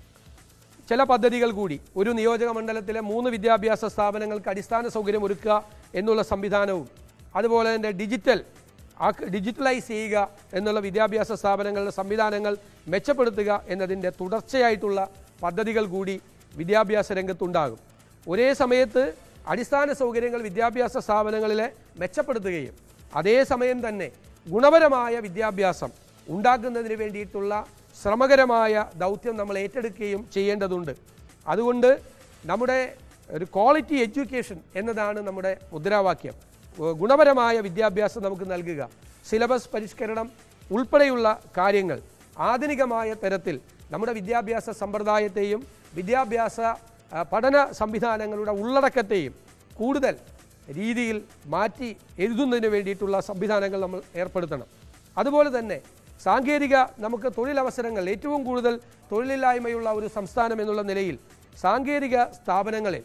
ചില പദ്ധതികൾ കൂടി, ഒരു നിയോജക മണ്ഡലത്തിലെ മൂന്ന് വിദ്യാഭ്യാസ സ്ഥാപനങ്ങൾക്ക് അടിസ്ഥാന സൗകര്യം ഒരുക്കുക എന്നുള്ള സംവിധാനവും അതുപോലെ തന്നെ ഡിജിറ്റൽ ഡിജിറ്റലൈസ് ചെയ്യുക എന്നുള്ള വിദ്യാഭ്യാസ സ്ഥാപനങ്ങളുടെ സംവിധാനങ്ങൾ മെച്ചപ്പെടുത്തുക എന്നതിൻ്റെ തുടർച്ചയായിട്ടുള്ള പദ്ധതികൾ കൂടി വിദ്യാഭ്യാസ രംഗത്തുണ്ടാകും. ഒരേ സമയത്ത് അടിസ്ഥാന സൗകര്യങ്ങൾ വിദ്യാഭ്യാസ സ്ഥാപനങ്ങളിലെ മെച്ചപ്പെടുത്തുകയും അതേസമയം തന്നെ ഗുണപരമായ വിദ്യാഭ്യാസം ഉണ്ടാക്കുന്നതിന് വേണ്ടിയിട്ടുള്ള ശ്രമകരമായ ദൗത്യം നമ്മൾ ഏറ്റെടുക്കുകയും ചെയ്യേണ്ടതുണ്ട്. അതുകൊണ്ട് നമ്മുടെ ഒരു ക്വാളിറ്റി എഡ്യൂക്കേഷൻ എന്നതാണ് നമ്മുടെ മുദ്രാവാക്യം. ഗുണപരമായ വിദ്യാഭ്യാസം നമുക്ക് നൽകുക, സിലബസ് പരിഷ്കരണം ഉൾപ്പെടെയുള്ള കാര്യങ്ങൾ ആധുനികമായ തരത്തിൽ നമ്മുടെ വിദ്യാഭ്യാസ സമ്പ്രദായത്തെയും വിദ്യാഭ്യാസ പഠന സംവിധാനങ്ങളുടെ ഉള്ളടക്കത്തെയും കൂടുതൽ രീതിയിൽ മാറ്റി എഴുതുന്നതിന് വേണ്ടിയിട്ടുള്ള സംവിധാനങ്ങൾ നമ്മൾ ഏർപ്പെടുത്തണം. അതുപോലെ തന്നെ സാങ്കേതിക നമുക്ക് തൊഴിലവസരങ്ങൾ, ഏറ്റവും കൂടുതൽ തൊഴിലില്ലായ്മയുള്ള ഒരു സംസ്ഥാനം എന്നുള്ള നിലയിൽ സാങ്കേതിക സ്ഥാപനങ്ങളിൽ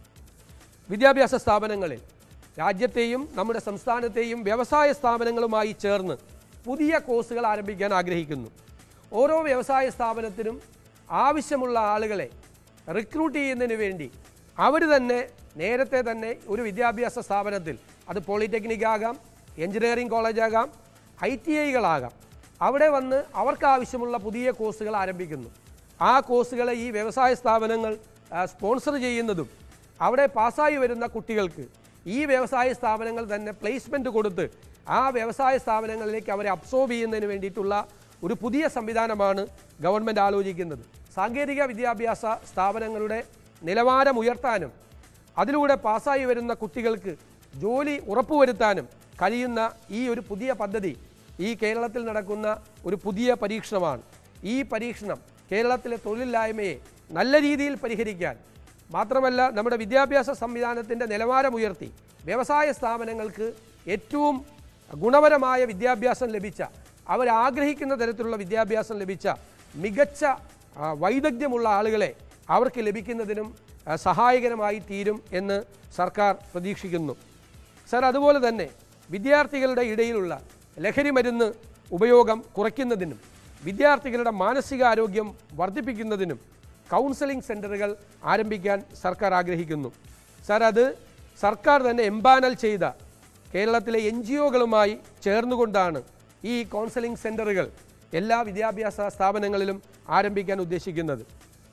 വിദ്യാഭ്യാസ സ്ഥാപനങ്ങളിൽ രാജ്യത്തെയും നമ്മുടെ സംസ്ഥാനത്തെയും വ്യവസായ സ്ഥാപനങ്ങളുമായി ചേർന്ന് പുതിയ കോഴ്സുകൾ ആരംഭിക്കാൻ ആഗ്രഹിക്കുന്നു. ഓരോ വ്യവസായ സ്ഥാപനത്തിനും ആവശ്യമുള്ള ആളുകളെ റിക്രൂട്ട് ചെയ്യുന്നതിന് വേണ്ടി അവർ തന്നെ നേരത്തെ തന്നെ ഒരു വിദ്യാഭ്യാസ സ്ഥാപനത്തിൽ, അത് പോളിടെക്നിക് ആകാം, എഞ്ചിനീയറിംഗ് കോളേജാകാം, ഐ ടി ഐകളാകാം, അവിടെ വന്ന് അവർക്ക് ആവശ്യമുള്ള പുതിയ കോഴ്സുകൾ ആരംഭിക്കുന്നു. ആ കോഴ്സുകളെ ഈ വ്യവസായ സ്ഥാപനങ്ങൾ സ്പോൺസർ ചെയ്യുന്നതും അവിടെ പാസ്സായി വരുന്ന കുട്ടികൾക്ക് ഈ വ്യവസായ സ്ഥാപനങ്ങൾ തന്നെ പ്ലേസ്മെൻറ്റ് കൊടുത്ത് ആ വ്യവസായ സ്ഥാപനങ്ങളിലേക്ക് അവരെ അബ്സോർബ് ചെയ്യുന്നതിന് വേണ്ടിയിട്ടുള്ള ഒരു പുതിയ സംവിധാനമാണ് ഗവൺമെൻറ് ആലോചിക്കുന്നത്. സാങ്കേതിക വിദ്യാഭ്യാസ സ്ഥാപനങ്ങളുടെ നിലവാരം ഉയർത്താനും അതിലൂടെ പാസ്സായി വരുന്ന കുട്ടികൾക്ക് ജോലി ഉറപ്പുവരുത്താനും കഴിയുന്ന ഈ ഒരു പുതിയ പദ്ധതി ഈ കേരളത്തിൽ നടക്കുന്ന ഒരു പുതിയ പരീക്ഷണമാണ്. ഈ പരീക്ഷണം കേരളത്തിലെ തൊഴിലില്ലായ്മയെ നല്ല രീതിയിൽ പരിഹരിക്കാൻ മാത്രമല്ല നമ്മുടെ വിദ്യാഭ്യാസ സംവിധാനത്തിൻ്റെ നിലവാരം ഉയർത്തി വ്യവസായ സ്ഥാപനങ്ങൾക്ക് ഏറ്റവും ഗുണപരമായ വിദ്യാഭ്യാസം ലഭിച്ച, അവരാഗ്രഹിക്കുന്ന തരത്തിലുള്ള വിദ്യാഭ്യാസം ലഭിച്ച മികച്ച വൈദഗ്ധ്യമുള്ള ആളുകളെ അവർക്ക് ലഭിക്കുന്നതിനും സഹായകരമായി തീരും എന്ന് സർക്കാർ പ്രതീക്ഷിക്കുന്നു. സർ, അതുപോലെ തന്നെ വിദ്യാർത്ഥികളുടെ ഇടയിലുള്ള ലഹരി മരുന്ന് ഉപയോഗം കുറയ്ക്കുന്നതിനും വിദ്യാർത്ഥികളുടെ മാനസികാരോഗ്യം വർദ്ധിപ്പിക്കുന്നതിനും കൗൺസിലിംഗ് സെൻ്ററുകൾ ആരംഭിക്കാൻ സർക്കാർ ആഗ്രഹിക്കുന്നു. സർ, അത് സർക്കാർ തന്നെ എംപാനൽ ചെയ്ത കേരളത്തിലെ എൻ ജി ഒകളുമായി ചേർന്നുകൊണ്ടാണ് ഈ കൗൺസിലിംഗ് സെൻ്ററുകൾ എല്ലാ വിദ്യാഭ്യാസ സ്ഥാപനങ്ങളിലും ആരംഭിക്കാൻ ഉദ്ദേശിക്കുന്നത്.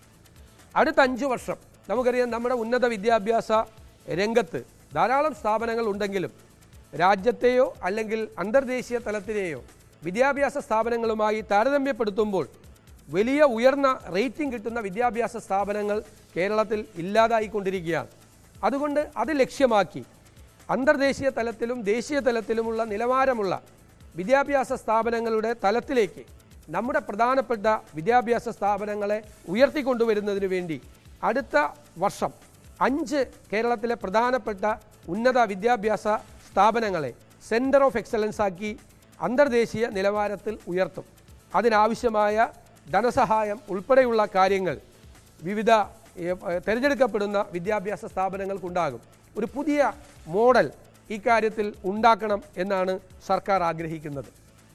അടുത്ത അഞ്ച് വർഷം നമുക്കറിയാം നമ്മുടെ ഉന്നത വിദ്യാഭ്യാസ രംഗത്ത് ധാരാളം സ്ഥാപനങ്ങൾ ഉണ്ടെങ്കിലും രാജ്യത്തെയോ അല്ലെങ്കിൽ അന്തർദേശീയ തലത്തിലെയോ വിദ്യാഭ്യാസ സ്ഥാപനങ്ങളുമായി താരതമ്യപ്പെടുത്തുമ്പോൾ വലിയ ഉയർന്ന റേറ്റിംഗ് കിട്ടുന്ന വിദ്യാഭ്യാസ സ്ഥാപനങ്ങൾ കേരളത്തിൽ ഇല്ലാതായിക്കൊണ്ടിരിക്കുകയാണ്. അതുകൊണ്ട് അത് ലക്ഷ്യമാക്കി അന്തർദേശീയ തലത്തിലും ദേശീയ തലത്തിലുമുള്ള നിലവാരമുള്ള വിദ്യാഭ്യാസ സ്ഥാപനങ്ങളുടെ തലത്തിലേക്ക് നമ്മുടെ പ്രധാനപ്പെട്ട വിദ്യാഭ്യാസ സ്ഥാപനങ്ങളെ ഉയർത്തിക്കൊണ്ടുവരുന്നതിന് വേണ്ടി അടുത്ത വർഷം അഞ്ച് കേരളത്തിലെ പ്രധാനപ്പെട്ട ഉന്നത വിദ്യാഭ്യാസ സ്ഥാപനങ്ങളെ സെൻറ്റർ ഓഫ് എക്സലൻസ് ആക്കി അന്തർദേശീയ നിലവാരത്തിൽ ഉയർത്തും. അതിനാവശ്യമായ ധനസഹായം ഉൾപ്പെടെയുള്ള കാര്യങ്ങൾ വിവിധ തിരഞ്ഞെടുക്കപ്പെടുന്ന വിദ്യാഭ്യാസ സ്ഥാപനങ്ങൾക്കുണ്ടാകും. ഒരു പുതിയ മോഡൽ ഇക്കാര്യത്തിൽ ഉണ്ടാക്കണം എന്നാണ് സർക്കാർ ആഗ്രഹിക്കുന്നത്.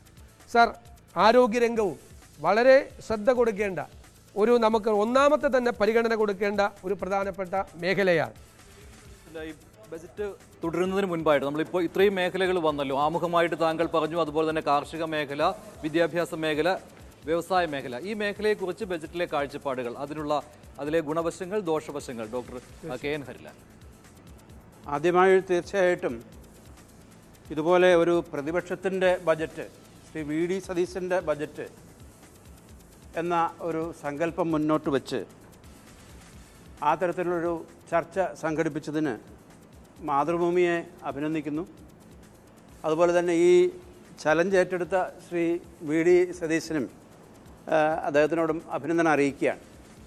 സർ, ആരോഗ്യരംഗവും വളരെ ശ്രദ്ധ കൊടുക്കേണ്ട ഒരു നമുക്ക് ഒന്നാമത്തെ തന്നെ പരിഗണന കൊടുക്കേണ്ട ഒരു പ്രധാനപ്പെട്ട മേഖലയാണ്. ബജറ്റ് തുടരുന്നതിന് മുൻപായിട്ട് നമ്മളിപ്പോൾ ഇത്രയും മേഖലകൾ വന്നല്ലോ. ആമുഖമായിട്ട് താങ്കൾ പറഞ്ഞു, അതുപോലെ തന്നെ കാർഷിക മേഖല, വിദ്യാഭ്യാസ മേഖല, വ്യവസായ മേഖല, ഈ മേഖലയെക്കുറിച്ച് ബജറ്റിലെ കാഴ്ചപ്പാടുകൾ, അതിനുള്ള അതിലെ ഗുണവശങ്ങൾ, ദോഷവശങ്ങൾ, ഡോക്ടർ കെ എൻ ഹരിലാൽ. ആദ്യമായി തീർച്ചയായിട്ടും ഇതുപോലെ ഒരു പ്രതിപക്ഷത്തിൻ്റെ ബജറ്റ്, ശ്രീ വി ഡി സതീശൻ്റെ ബജറ്റ് എന്ന ഒരു സങ്കല്പം മുന്നോട്ട് വെച്ച് ആ തരത്തിലുള്ളൊരു ചർച്ച സംഘടിപ്പിച്ചതിന് മാതൃഭൂമിയെ അഭിനന്ദിക്കുന്നു. അതുപോലെ തന്നെ ഈ ചലഞ്ച് ഏറ്റെടുത്ത ശ്രീ വി ഡി സതീശനും അദ്ദേഹത്തിനോടും അഭിനന്ദനം അറിയിക്കുകയാണ്.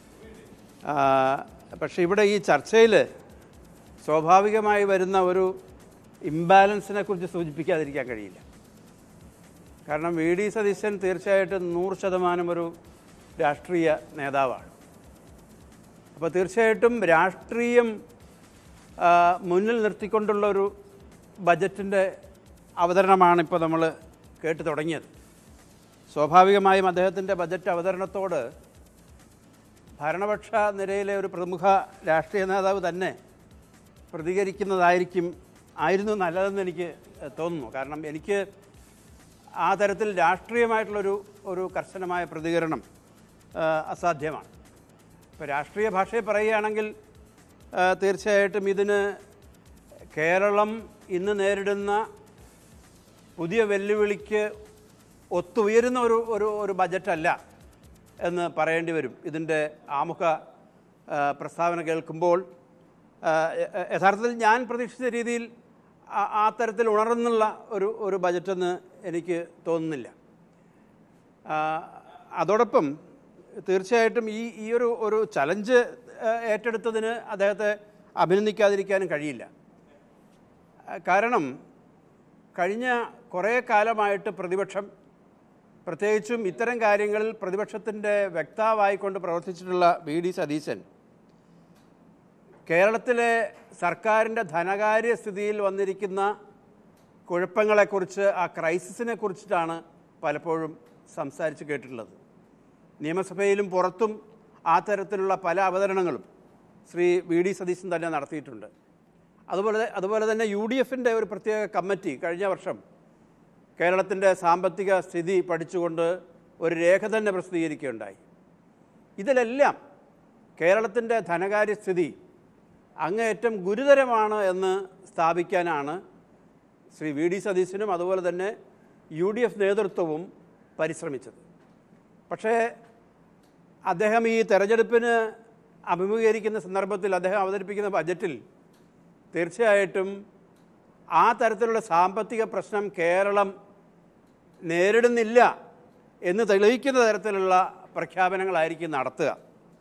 പക്ഷേ ഇവിടെ ഈ ചർച്ചയിൽ സ്വാഭാവികമായി വരുന്ന ഒരു ഇംബാലൻസിനെ കുറിച്ച് സൂചിപ്പിക്കാതിരിക്കാൻ കഴിയില്ല. കാരണം വി ഡി സതീശൻ തീർച്ചയായിട്ടും നൂറ് ശതമാനം ഒരു രാഷ്ട്രീയ നേതാവാണ്. അപ്പോൾ തീർച്ചയായിട്ടും രാഷ്ട്രീയം മുന്നിൽ നിർത്തിക്കൊണ്ടുള്ള ഒരു ബജറ്റിൻ്റെ അവതരണമാണ് ഇപ്പോൾ നമ്മൾ കേട്ട് തുടങ്ങിയത്. സ്വാഭാവികമായും അദ്ദേഹത്തിൻ്റെ ബജറ്റ് അവതരണത്തോട് ഭരണപക്ഷ നിരയിലെ ഒരു പ്രമുഖ രാഷ്ട്രീയ നേതാവ് തന്നെ പ്രതികരിക്കുന്നതായിരിക്കും ആയിരുന്നു നല്ലതെന്ന് എനിക്ക് തോന്നുന്നു. കാരണം എനിക്ക് ആ തരത്തിൽ രാഷ്ട്രീയമായിട്ടുള്ളൊരു ഒരു കർശനമായ പ്രതികരണം അസാധ്യമാണ്. ഇപ്പോൾ രാഷ്ട്രീയ ഭാഷയെ പറയുകയാണെങ്കിൽ തീർച്ചയായിട്ടും ഇതിന് കേരളം ഇന്ന് നേരിടുന്ന പുതിയ വെല്ലുവിളിക്ക് ഒത്തുയരുന്ന ഒരു ഒരു ഒരു ബജറ്റല്ല എന്ന് പറയേണ്ടി വരും. ഇതിൻ്റെ ആമുഖ പ്രസ്താവന കേൾക്കുമ്പോൾ യഥാർത്ഥത്തിൽ ഞാൻ പ്രതീക്ഷിച്ച രീതിയിൽ ആ തരത്തിൽ ഉണർന്നുള്ള ഒരു ഒരു ബജറ്റെന്ന് എനിക്ക് തോന്നുന്നില്ല. അതോടൊപ്പം തീർച്ചയായിട്ടും ഈ ഈ ഒരു ഒരു ചലഞ്ച് ഏറ്റെടുത്തതിന് അദ്ദേഹത്തെ അഭിനന്ദിക്കാതിരിക്കാനും കഴിയില്ല. കാരണം കഴിഞ്ഞ കുറേ കാലമായിട്ട് പ്രതിപക്ഷം, പ്രത്യേകിച്ചും ഇത്തരം കാര്യങ്ങളിൽ പ്രതിപക്ഷത്തിൻ്റെ വക്താവായിക്കൊണ്ട് പ്രവർത്തിച്ചിട്ടുള്ള വി ഡി സതീശൻ കേരളത്തിലെ സർക്കാരിൻ്റെ ധനകാര്യ സ്ഥിതിയിൽ വന്നിരിക്കുന്ന കുഴപ്പങ്ങളെക്കുറിച്ച്, ആ ക്രൈസിസിനെ കുറിച്ചിട്ടാണ് പലപ്പോഴും സംസാരിച്ച് കേട്ടിട്ടുള്ളത്. നിയമസഭയിലും പുറത്തും ആ തരത്തിലുള്ള പല അവതരണങ്ങളും ശ്രീ വി ഡി സതീശൻ തന്നെ നടത്തിയിട്ടുണ്ട്. അതുപോലെ അതുപോലെ തന്നെ യു ഡി എഫിൻ്റെ ഒരു പ്രത്യേക കമ്മിറ്റി കഴിഞ്ഞ വർഷം കേരളത്തിൻ്റെ സാമ്പത്തിക സ്ഥിതി പഠിച്ചുകൊണ്ട് ഒരു രേഖ തന്നെ പ്രസിദ്ധീകരിക്കുകയുണ്ടായി. ഇതിലെല്ലാം കേരളത്തിൻ്റെ ധനകാര്യ സ്ഥിതി അങ്ങേയറ്റം ഗുരുതരമാണ് എന്ന് സ്ഥാപിക്കാനാണ് ശ്രീ വി ഡി സതീശനും അതുപോലെ തന്നെ യു ഡി എഫ് നേതൃത്വവും പരിശ്രമിച്ചത്. പക്ഷേ അദ്ദേഹം ഈ തെരഞ്ഞെടുപ്പിന് അഭിമുഖീകരിക്കുന്ന സന്ദർഭത്തിൽ അദ്ദേഹം അവതരിപ്പിക്കുന്ന ബജറ്റിൽ തീർച്ചയായിട്ടും ആ തരത്തിലുള്ള സാമ്പത്തിക പ്രശ്നം കേരളം നേരിടുന്നില്ല എന്ന് തെളിയിക്കുന്ന തരത്തിലുള്ള പ്രഖ്യാപനങ്ങളായിരിക്കും നടത്തുക.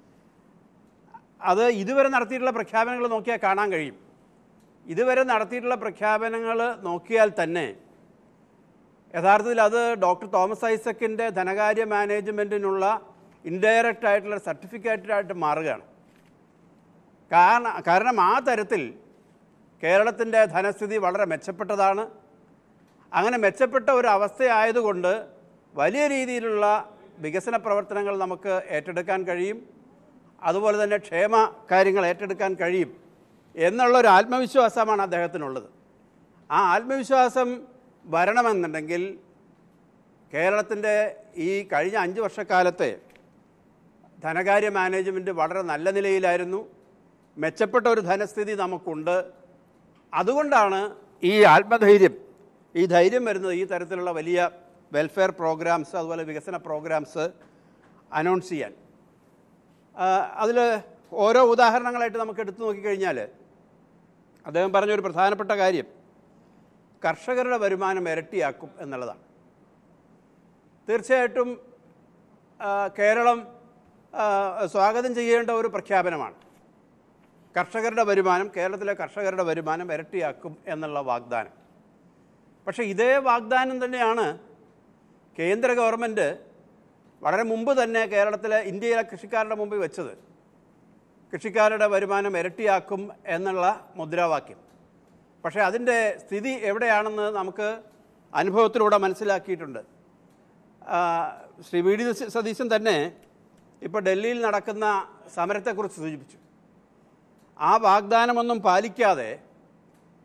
അത് ഇതുവരെ നടത്തിയിട്ടുള്ള പ്രഖ്യാപനങ്ങൾ നോക്കിയാൽ കാണാൻ കഴിയും. ഇതുവരെ നടത്തിയിട്ടുള്ള പ്രഖ്യാപനങ്ങൾ നോക്കിയാൽ തന്നെ യഥാർത്ഥത്തിൽ അത് ഡോക്ടർ തോമസ് ഐസക്കിൻ്റെ ധനകാര്യ മാനേജ്മെൻറ്റിനുള്ള ഇൻഡയറക്റ്റ് ആയിട്ടുള്ള സർട്ടിഫിക്കറ്റായിട്ട് മാറുകയാണ്. കാരണം കാരണം ആ തരത്തിൽ കേരളത്തിൻ്റെ ധനസ്ഥിതി വളരെ മെച്ചപ്പെട്ടതാണ്. അങ്ങനെ മെച്ചപ്പെട്ട ഒരു അവസ്ഥയായതുകൊണ്ട് വലിയ രീതിയിലുള്ള വികസന പ്രവർത്തനങ്ങൾ നമുക്ക് ഏറ്റെടുക്കാൻ കഴിയും, അതുപോലെ തന്നെ ക്ഷേമ കാര്യങ്ങൾ ഏറ്റെടുക്കാൻ കഴിയും എന്നുള്ളൊരു ആത്മവിശ്വാസമാണ് അദ്ദേഹത്തിനുള്ളത്. ആ ആത്മവിശ്വാസം വരണമെന്നുണ്ടെങ്കിൽ കേരളത്തിൻ്റെ ഈ കഴിഞ്ഞ അഞ്ച് വർഷക്കാലത്തെ ധനകാര്യ മാനേജ്മെൻറ്റ് വളരെ നല്ല നിലയിലായിരുന്നു. മെച്ചപ്പെട്ട ഒരു ധനസ്ഥിതി നമുക്കുണ്ട്. അതുകൊണ്ടാണ് ഈ ആത്മധൈര്യം, ഈ ധൈര്യം വരുന്നത് ഈ തരത്തിലുള്ള വലിയ വെൽഫെയർ പ്രോഗ്രാംസ്, അതുപോലെ വികസന പ്രോഗ്രാംസ് അനൗൺസ് ചെയ്യാൻ. അതിൽ ഓരോ ഉദാഹരണങ്ങളായിട്ട് നമുക്ക് എടുത്തു നോക്കിക്കഴിഞ്ഞാൽ അദ്ദേഹം പറഞ്ഞൊരു പ്രധാനപ്പെട്ട കാര്യം കർഷകരുടെ വരുമാനം ഇരട്ടിയാക്കും എന്നുള്ളതാണ്. തീർച്ചയായിട്ടും കേരളം സ്വാഗതം ചെയ്യേണ്ട ഒരു പ്രഖ്യാപനമാണ്. കർഷകരുടെ വരുമാനം, കേരളത്തിലെ കർഷകരുടെ വരുമാനം ഇരട്ടിയാക്കും എന്നുള്ള വാഗ്ദാനം. പക്ഷേ ഇതേ വാഗ്ദാനം തന്നെയാണ് കേന്ദ്ര ഗവൺമെൻറ് വളരെ മുമ്പ് തന്നെ കേരളത്തിലെ ഇന്ത്യയിലെ കൃഷിക്കാരുടെ മുമ്പിൽ വെച്ചത്. കൃഷിക്കാരുടെ വരുമാനം ഇരട്ടിയാക്കും എന്നുള്ള മുദ്രാവാക്യം. പക്ഷേ അതിൻ്റെ സ്ഥിതി എവിടെയാണെന്ന് നമുക്ക് അനുഭവത്തിലൂടെ മനസ്സിലാക്കിയിട്ടുണ്ട്. ശ്രീ വി ഡി സതീശൻ തന്നെ ഇപ്പോൾ ഡൽഹിയിൽ നടക്കുന്ന സമരത്തെക്കുറിച്ച് സൂചിപ്പിച്ചു. ആ വാഗ്ദാനമൊന്നും പാലിക്കാതെ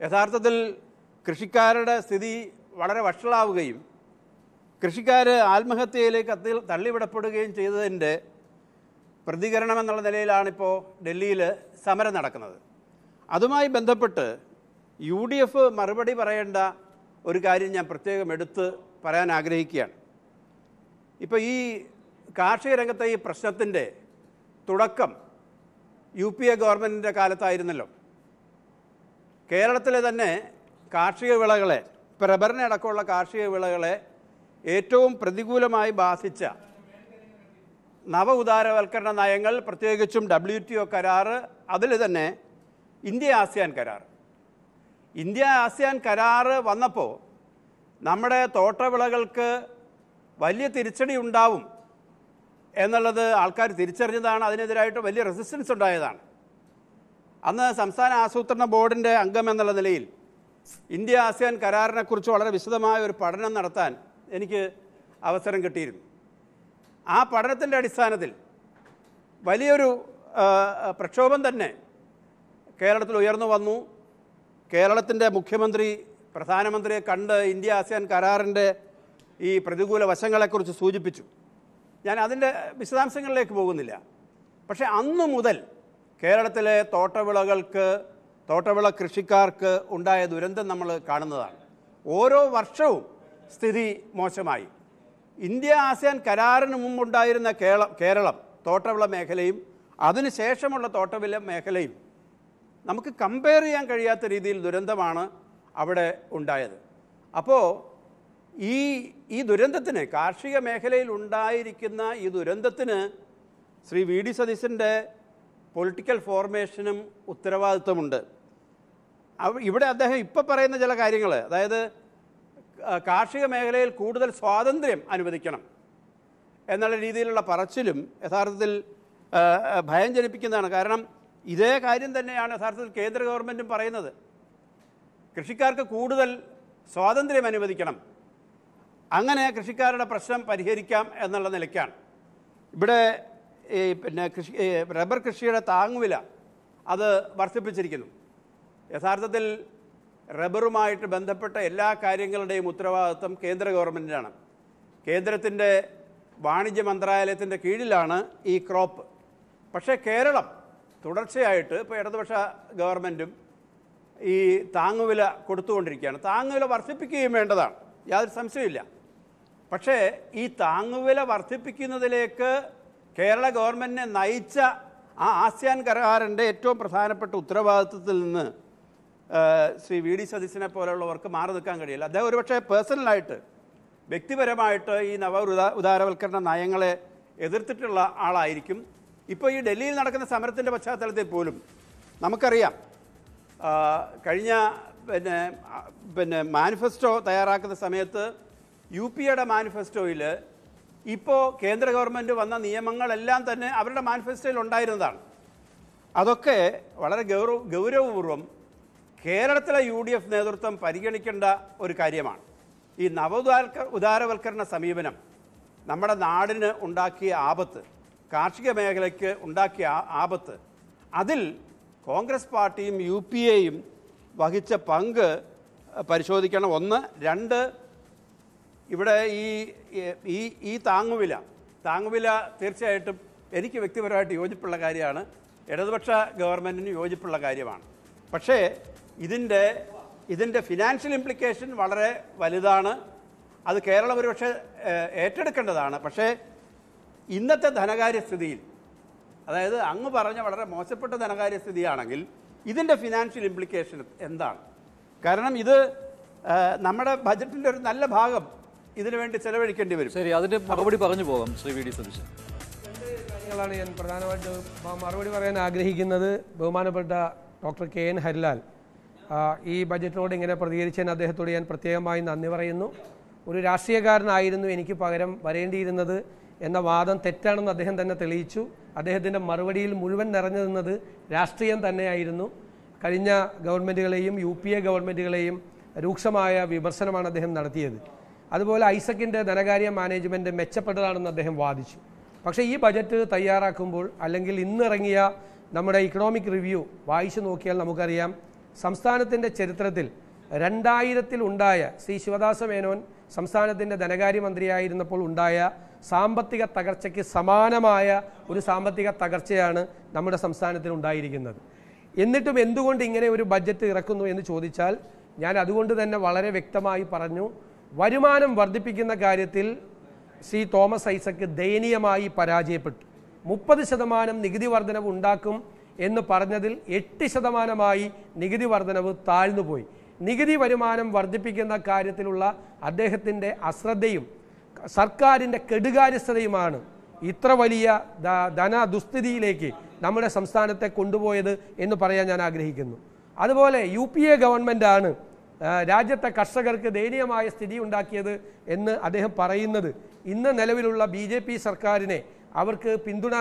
യഥാർത്ഥത്തിൽ കൃഷിക്കാരുടെ സ്ഥിതി വളരെ വഷളാവുകയും കൃഷിക്കാർ ആത്മഹത്യയിലേക്ക് അത്തി തള്ളിവിടപ്പെടുകയും ചെയ്തതിൻ്റെ പ്രതികരണം എന്നുള്ള നിലയിലാണിപ്പോൾ ഡൽഹിയിൽ സമരം നടക്കുന്നത്. അതുമായി ബന്ധപ്പെട്ട് യു ഡി എഫ് മറുപടി പറയേണ്ട ഒരു കാര്യം ഞാൻ പ്രത്യേകം എടുത്ത് പറയാൻ ആഗ്രഹിക്കുകയാണ്. ഇപ്പോൾ ഈ കാർഷിക രംഗത്തെ ഈ പ്രശ്നത്തിൻ്റെ തുടക്കം യു പി എ ഗവൺമെൻറ്റിൻ്റെ കാലത്തായിരുന്നല്ലോ. കേരളത്തിലെ തന്നെ കാർഷിക വിളകളെ, ഇപ്പോൾ റബ്ബറിനെ അടക്കമുള്ള കാർഷിക വിളകളെ ഏറ്റവും പ്രതികൂലമായി ബാധിച്ച നവ ഉദാരവൽക്കരണ നയങ്ങൾ, പ്രത്യേകിച്ചും ഡബ്ല്യു ടി ഒ കരാറ്, അതിൽ തന്നെ ഇന്ത്യ ആസിയാൻ കരാർ ഇന്ത്യ ആസിയാൻ കരാറ് വന്നപ്പോൾ നമ്മുടെ തോട്ടവിളകൾക്ക് വലിയ തിരിച്ചടി ഉണ്ടാവും എന്നുള്ളത് ആൾക്കാർ തിരിച്ചറിഞ്ഞതാണ്. അതിനെതിരായിട്ട് വലിയ റെസിസ്റ്റൻസ് ഉണ്ടായതാണ്. അന്ന് സംസ്ഥാന ആസൂത്രണ ബോർഡിൻ്റെ അംഗം എന്നുള്ള നിലയിൽ ഇന്ത്യ ആസിയാൻ കരാറിനെക്കുറിച്ച് വളരെ വിശദമായ ഒരു പഠനം നടത്താൻ എനിക്ക് അവസരം കിട്ടിയിരുന്നു. ആ പഠനത്തിൻ്റെ അടിസ്ഥാനത്തിൽ വലിയൊരു പ്രക്ഷോഭം തന്നെ കേരളത്തിൽ ഉയർന്നു വന്നു. കേരളത്തിൻ്റെ മുഖ്യമന്ത്രി പ്രധാനമന്ത്രിയെ കണ്ട് ഇന്ത്യ ആസിയാൻ കരാറിൻ്റെ ഈ പ്രതികൂല വശങ്ങളെക്കുറിച്ച് സൂചിപ്പിച്ചു. ഞാൻ അതിൻ്റെ വിശദാംശങ്ങളിലേക്ക് പോകുന്നില്ല. പക്ഷേ അന്നു മുതൽ കേരളത്തിലെ തോട്ടവിളകൾക്ക്, തോട്ടവിള കൃഷിക്കാർക്ക് ഉണ്ടായ ദുരന്തം നമ്മൾ കാണുന്നതാണ്. ഓരോ വർഷവും സ്ഥിതി മോശമായി. ഇന്ത്യ ആസിയാൻ കരാറിന് മുമ്പുണ്ടായിരുന്ന കേരളം കേരളം തോട്ടവിള മേഖലയും അതിനുശേഷമുള്ള തോട്ടവിള മേഖലയും നമുക്ക് കമ്പയർ ചെയ്യാൻ കഴിയാത്ത രീതിയിൽ ദുരന്തമാണ് അവിടെ ഉണ്ടായത്. അപ്പോൾ ഈ ഈ ദുരന്തത്തിന്, കാർഷിക മേഖലയിൽ ഉണ്ടായിരിക്കുന്ന ഈ ദുരന്തത്തിന് ശ്രീ വി ഡി സതീശൻ്റെ പൊളിറ്റിക്കൽ ഫോർമേഷനും ഉത്തരവാദിത്വമുണ്ട്. ഇവിടെ അദ്ദേഹം ഇപ്പോൾ പറയുന്ന ചില കാര്യങ്ങൾ, അതായത് കാർഷിക മേഖലയിൽ കൂടുതൽ സ്വാതന്ത്ര്യം അനുവദിക്കണം എന്നുള്ള രീതിയിലുള്ള പറച്ചിലും യഥാർത്ഥത്തിൽ ഭയം ജനിപ്പിക്കുന്നതാണ്. കാരണം ഇതേ കാര്യം തന്നെയാണ് യഥാർത്ഥത്തിൽ കേന്ദ്ര ഗവൺമെൻറ്റും പറയുന്നത്. കൃഷിക്കാർക്ക് കൂടുതൽ സ്വാതന്ത്ര്യം അനുവദിക്കണം, അങ്ങനെ കൃഷിക്കാരുടെ പ്രശ്നം പരിഹരിക്കാം എന്നുള്ള നിലയ്ക്കാണ്. ഇവിടെ ഈ പിന്നെ കൃഷി റബ്ബർ കൃഷിയുടെ താങ്ങുവില അത് വർദ്ധിപ്പിച്ചിരിക്കുന്നു. യഥാർത്ഥത്തിൽ റബ്ബറുമായിട്ട് ബന്ധപ്പെട്ട എല്ലാ കാര്യങ്ങളുടെയും ഉത്തരവാദിത്വം കേന്ദ്ര ഗവൺമെൻറ്റിനാണ്. കേന്ദ്രത്തിൻ്റെ വാണിജ്യ മന്ത്രാലയത്തിൻ്റെ കീഴിലാണ് ഈ ക്രോപ്പ്. പക്ഷേ കേരളം തുടർച്ചയായിട്ട് ഇപ്പോൾ ഇടതുപക്ഷ ഗവൺമെൻറ്റും ഈ താങ്ങുവില കൊടുത്തുകൊണ്ടിരിക്കുകയാണ്. താങ്ങുവില വർദ്ധിപ്പിക്കുകയും വേണ്ടതാണ്, യാതൊരു സംശയമില്ല. പക്ഷേ ഈ താങ്ങുവില വർദ്ധിപ്പിക്കുന്നതിലേക്ക് കേരള ഗവൺമെൻറ്റിനെ നയിച്ച ആ ആസിയാൻ കരാറിൻ്റെ ഏറ്റവും പ്രധാനപ്പെട്ട ഉത്തരവാദിത്വത്തിൽ നിന്ന് ശ്രീ വി ഡി സതീശനെ പോലെയുള്ളവർക്ക് മാറി നിൽക്കാൻ കഴിയില്ല. അദ്ദേഹം ഒരുപക്ഷെ പേഴ്സണലായിട്ട്, വ്യക്തിപരമായിട്ട് ഈ നവ ഉദാരവൽക്കരണ നയങ്ങളെ എതിർത്തിട്ടുള്ള ആളായിരിക്കും. ഇപ്പോൾ ഈ ഡൽഹിയിൽ നടക്കുന്ന സമരത്തിൻ്റെ പശ്ചാത്തലത്തിൽ പോലും നമുക്കറിയാം, കഴിഞ്ഞ പിന്നെ പിന്നെ മാനിഫെസ്റ്റോ തയ്യാറാക്കുന്ന സമയത്ത് യു പി എയുടെ മാനിഫെസ്റ്റോയിൽ ഇപ്പോൾ കേന്ദ്ര ഗവൺമെൻറ് വന്ന നിയമങ്ങളെല്ലാം തന്നെ അവരുടെ മാനിഫെസ്റ്റോയിൽ ഉണ്ടായിരുന്നതാണ്. അതൊക്കെ വളരെ ഗൗരവ ഗൗരവപൂർവ്വം കേരളത്തിലെ യു ഡി എഫ് നേതൃത്വം പരിഗണിക്കേണ്ട ഒരു കാര്യമാണ്. ഈ നവ ഉദാരവൽക്കരണ സമീപനം നമ്മുടെ നാടിന് ഉണ്ടാക്കിയ ആപത്ത്, കാർഷിക മേഖലയ്ക്ക് ഉണ്ടാക്കിയ ആപത്ത്, അതിൽ കോൺഗ്രസ് പാർട്ടിയും യു പി എയും വഹിച്ച പങ്ക് പരിശോധിക്കണം. ഒന്ന്. രണ്ട്, ഇവിടെ ഈ ഈ ഈ താങ്ങുവില താങ്ങുവില തീർച്ചയായിട്ടും എനിക്ക് വ്യക്തിപരമായിട്ട് യോജിപ്പുള്ള കാര്യമാണ്, ഇടതുപക്ഷ ഗവൺമെൻറ്റിന് യോജിപ്പുള്ള കാര്യമാണ്. പക്ഷേ ഇതിൻ്റെ ഇതിൻ്റെ ഫിനാൻഷ്യൽ ഇംപ്ലിക്കേഷൻ വളരെ വലുതാണ്. അത് കേരളം ഒരുപക്ഷെ ഏറ്റെടുക്കേണ്ടതാണ്. പക്ഷേ ഇന്നത്തെ ധനകാര്യസ്ഥിതിയിൽ, അതായത് അങ്ങ് പറഞ്ഞ വളരെ മോശപ്പെട്ട ധനകാര്യസ്ഥിതിയാണെങ്കിൽ ഇതിൻ്റെ ഫിനാൻഷ്യൽ ഇംപ്ലിക്കേഷൻ എന്താണ്? കാരണം ഇത് നമ്മുടെ ബജറ്റിൻ്റെ ഒരു നല്ല ഭാഗം ഇതിനു വേണ്ടി ചെലവഴിക്കേണ്ടി വരും. ശരി, അതിൻ്റെ മറുപടി പറഞ്ഞു പോകാം ശ്രീ വി ഡി സതീശൻ. രണ്ട് കാര്യങ്ങളാണ് ഞാൻ പ്രധാനമായിട്ട് മറുപടി പറയാൻ ആഗ്രഹിക്കുന്നത്. ബഹുമാനപ്പെട്ട ഡോക്ടർ കെ എൻ ഹരിലാൽ ഈ ബജറ്റിനോട് ഇങ്ങനെ പ്രതികരിച്ചതിന് അദ്ദേഹത്തോട് ഞാൻ പ്രത്യേകമായി നന്ദി പറയുന്നു. ഒരു രാഷ്ട്രീയക്കാരനായിരുന്നു എനിക്ക് പകരം വരേണ്ടിയിരുന്നത് എന്ന വാദം തെറ്റാണെന്ന് അദ്ദേഹം തന്നെ തെളിയിച്ചു. അദ്ദേഹത്തിൻ്റെ മറുപടിയിൽ മുഴുവൻ നിറഞ്ഞു നിന്നത് രാഷ്ട്രീയം തന്നെയായിരുന്നു. കഴിഞ്ഞ ഗവൺമെൻറ്റുകളെയും യു പി എ ഗവൺമെൻറ്റുകളെയും രൂക്ഷമായ വിമർശനമാണ് അദ്ദേഹം നടത്തിയത്. അതുപോലെ ഐസക്കിൻ്റെ ധനകാര്യ മാനേജ്മെൻറ്റ് മെച്ചപ്പെട്ടതാണെന്ന് അദ്ദേഹം വാദിച്ചു. പക്ഷേ ഈ ബജറ്റ് തയ്യാറാക്കുമ്പോൾ, അല്ലെങ്കിൽ ഇന്നിറങ്ങിയ നമ്മുടെ ഇക്കണോമിക് റിവ്യൂ വായിച്ചു നോക്കിയാൽ നമുക്കറിയാം, സംസ്ഥാനത്തിൻ്റെ ചരിത്രത്തിൽ രണ്ടായിരത്തിൽ ഉണ്ടായ ശ്രീ ശിവദാസ മേനോൻ സംസ്ഥാനത്തിൻ്റെ ധനകാര്യമന്ത്രിയായിരുന്നപ്പോൾ ഉണ്ടായ സാമ്പത്തിക തകർച്ചയ്ക്ക് സമാനമായ ഒരു സാമ്പത്തിക തകർച്ചയാണ് നമ്മുടെ സംസ്ഥാനത്തിന് ഉണ്ടായിരിക്കുന്നത്. എന്നിട്ടും എന്തുകൊണ്ട് ഇങ്ങനെ ഒരു ബഡ്ജറ്റ് ഇറക്കുന്നു എന്ന് ചോദിച്ചാൽ ഞാൻ അതുകൊണ്ട് തന്നെ വളരെ വ്യക്തമായി പറഞ്ഞു. വരുമാനം വർദ്ധിപ്പിക്കുന്ന കാര്യത്തിൽ ശ്രീ തോമസ് ഐസക്ക് ദയനീയമായി പരാജയപ്പെട്ടു. മുപ്പത് ശതമാനം നികുതി വർധനവ് ഉണ്ടാക്കും എന്ന് പറഞ്ഞതിൽ എട്ട് ശതമാനമായി നികുതി വർധനവ് താഴ്ന്നുപോയി. നികുതി വരുമാനം വർദ്ധിപ്പിക്കുന്ന കാര്യത്തിലുള്ള അദ്ദേഹത്തിൻ്റെ അശ്രദ്ധയും സർക്കാരിൻ്റെ കെടുകാര്യസ്ഥതയുമാണ് ഇത്ര വലിയ ധന ദുസ്ഥിതിയിലേക്ക് നമ്മുടെ സംസ്ഥാനത്തെ കൊണ്ടുപോയത് എന്ന് പറയാൻ ഞാൻ ആഗ്രഹിക്കുന്നു. അതുപോലെ യു പി എ ഗവൺമെൻറ്റാണ് രാജ്യത്തെ കർഷകർക്ക് ദയനീയമായ സ്ഥിതി ഉണ്ടാക്കിയത് എന്ന് അദ്ദേഹം പറയുന്നത് ഇന്ന് നിലവിലുള്ള ബി ജെ പി സർക്കാരിനെ അവർക്ക് പിന്തുണ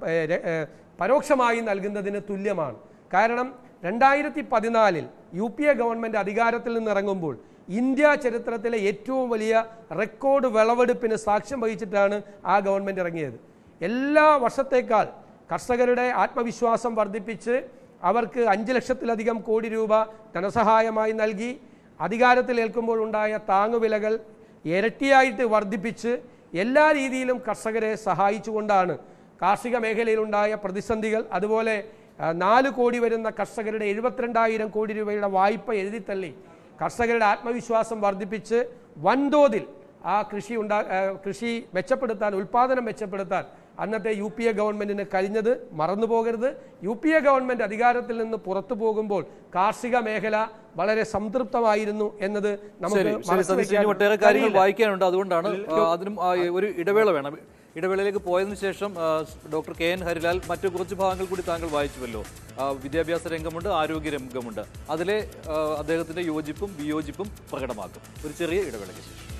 പരോക്ഷമായി നൽകുന്നതിന് തുല്യമാണ്. കാരണം രണ്ടായിരത്തി പതിനാലിൽ യു പി എ ഗവൺമെൻറ് അധികാരത്തിൽ നിന്നിറങ്ങുമ്പോൾ ഇന്ത്യ ചരിത്രത്തിലെ ഏറ്റവും വലിയ റെക്കോർഡ് വിളവെടുപ്പിന് സാക്ഷ്യം വഹിച്ചിട്ടാണ് ആ ഗവൺമെൻറ് ഇറങ്ങിയത്. എല്ലാ വർഷത്തേക്കാൾ കർഷകരുടെ ആത്മവിശ്വാസം വർദ്ധിപ്പിച്ച് അവർക്ക് അഞ്ച് ലക്ഷത്തിലധികം കോടി രൂപ ധനസഹായമായി നൽകി. അധികാരത്തിലേൽക്കുമ്പോൾ ഉണ്ടായ താങ്ങുവിലകൾ ഇരട്ടിയായിട്ട് വർദ്ധിപ്പിച്ച് എല്ലാ രീതിയിലും കർഷകരെ സഹായിച്ചുകൊണ്ടാണ് കാർഷിക മേഖലയിലുണ്ടായ പ്രതിസന്ധികൾ, അതുപോലെ നാല് കോടി വരുന്ന കർഷകരുടെ എഴുപത്തിരണ്ടായിരം കോടി രൂപയുടെ വായ്പ എഴുതിത്തള്ളി കർഷകരുടെ ആത്മവിശ്വാസം വർദ്ധിപ്പിച്ച് വൻതോതിൽ ആ കൃഷി ഉണ്ടാ കൃഷി മെച്ചപ്പെടുത്താൻ, ഉൽപ്പാദനം മെച്ചപ്പെടുത്താൻ അന്നത്തെ യു പി എ ഗവൺമെൻറ്റിന് കഴിഞ്ഞത് മറന്നു പോകരുത്. യു പി എ ഗവൺമെൻറ് അധികാരത്തിൽ നിന്ന് പുറത്തു പോകുമ്പോൾ കാർഷിക മേഖല വളരെ സംതൃപ്തമായിരുന്നു എന്നത് നമുക്ക് ഒട്ടേറെ കാര്യങ്ങൾ വായിക്കാനുണ്ട്. അതുകൊണ്ടാണ് അതിനും ഒരു ഇടവേള വേണം. ഇടവേളയിലേക്ക് പോയതിനു ശേഷം ഡോക്ടർ കെ എൻ ഹരിലാൽ മറ്റു കുറച്ച് ഭാഗങ്ങൾ കൂടി താങ്കൾ വായിച്ചുവല്ലോ. വിദ്യാഭ്യാസ രംഗമുണ്ട്, ആരോഗ്യ രംഗമുണ്ട്. അതിലെ അദ്ദേഹത്തിന്റെ യോജിപ്പും വിയോജിപ്പും പ്രകടമാക്കും. ഒരു ചെറിയ ഇടവേളയ്ക്ക് ശേഷം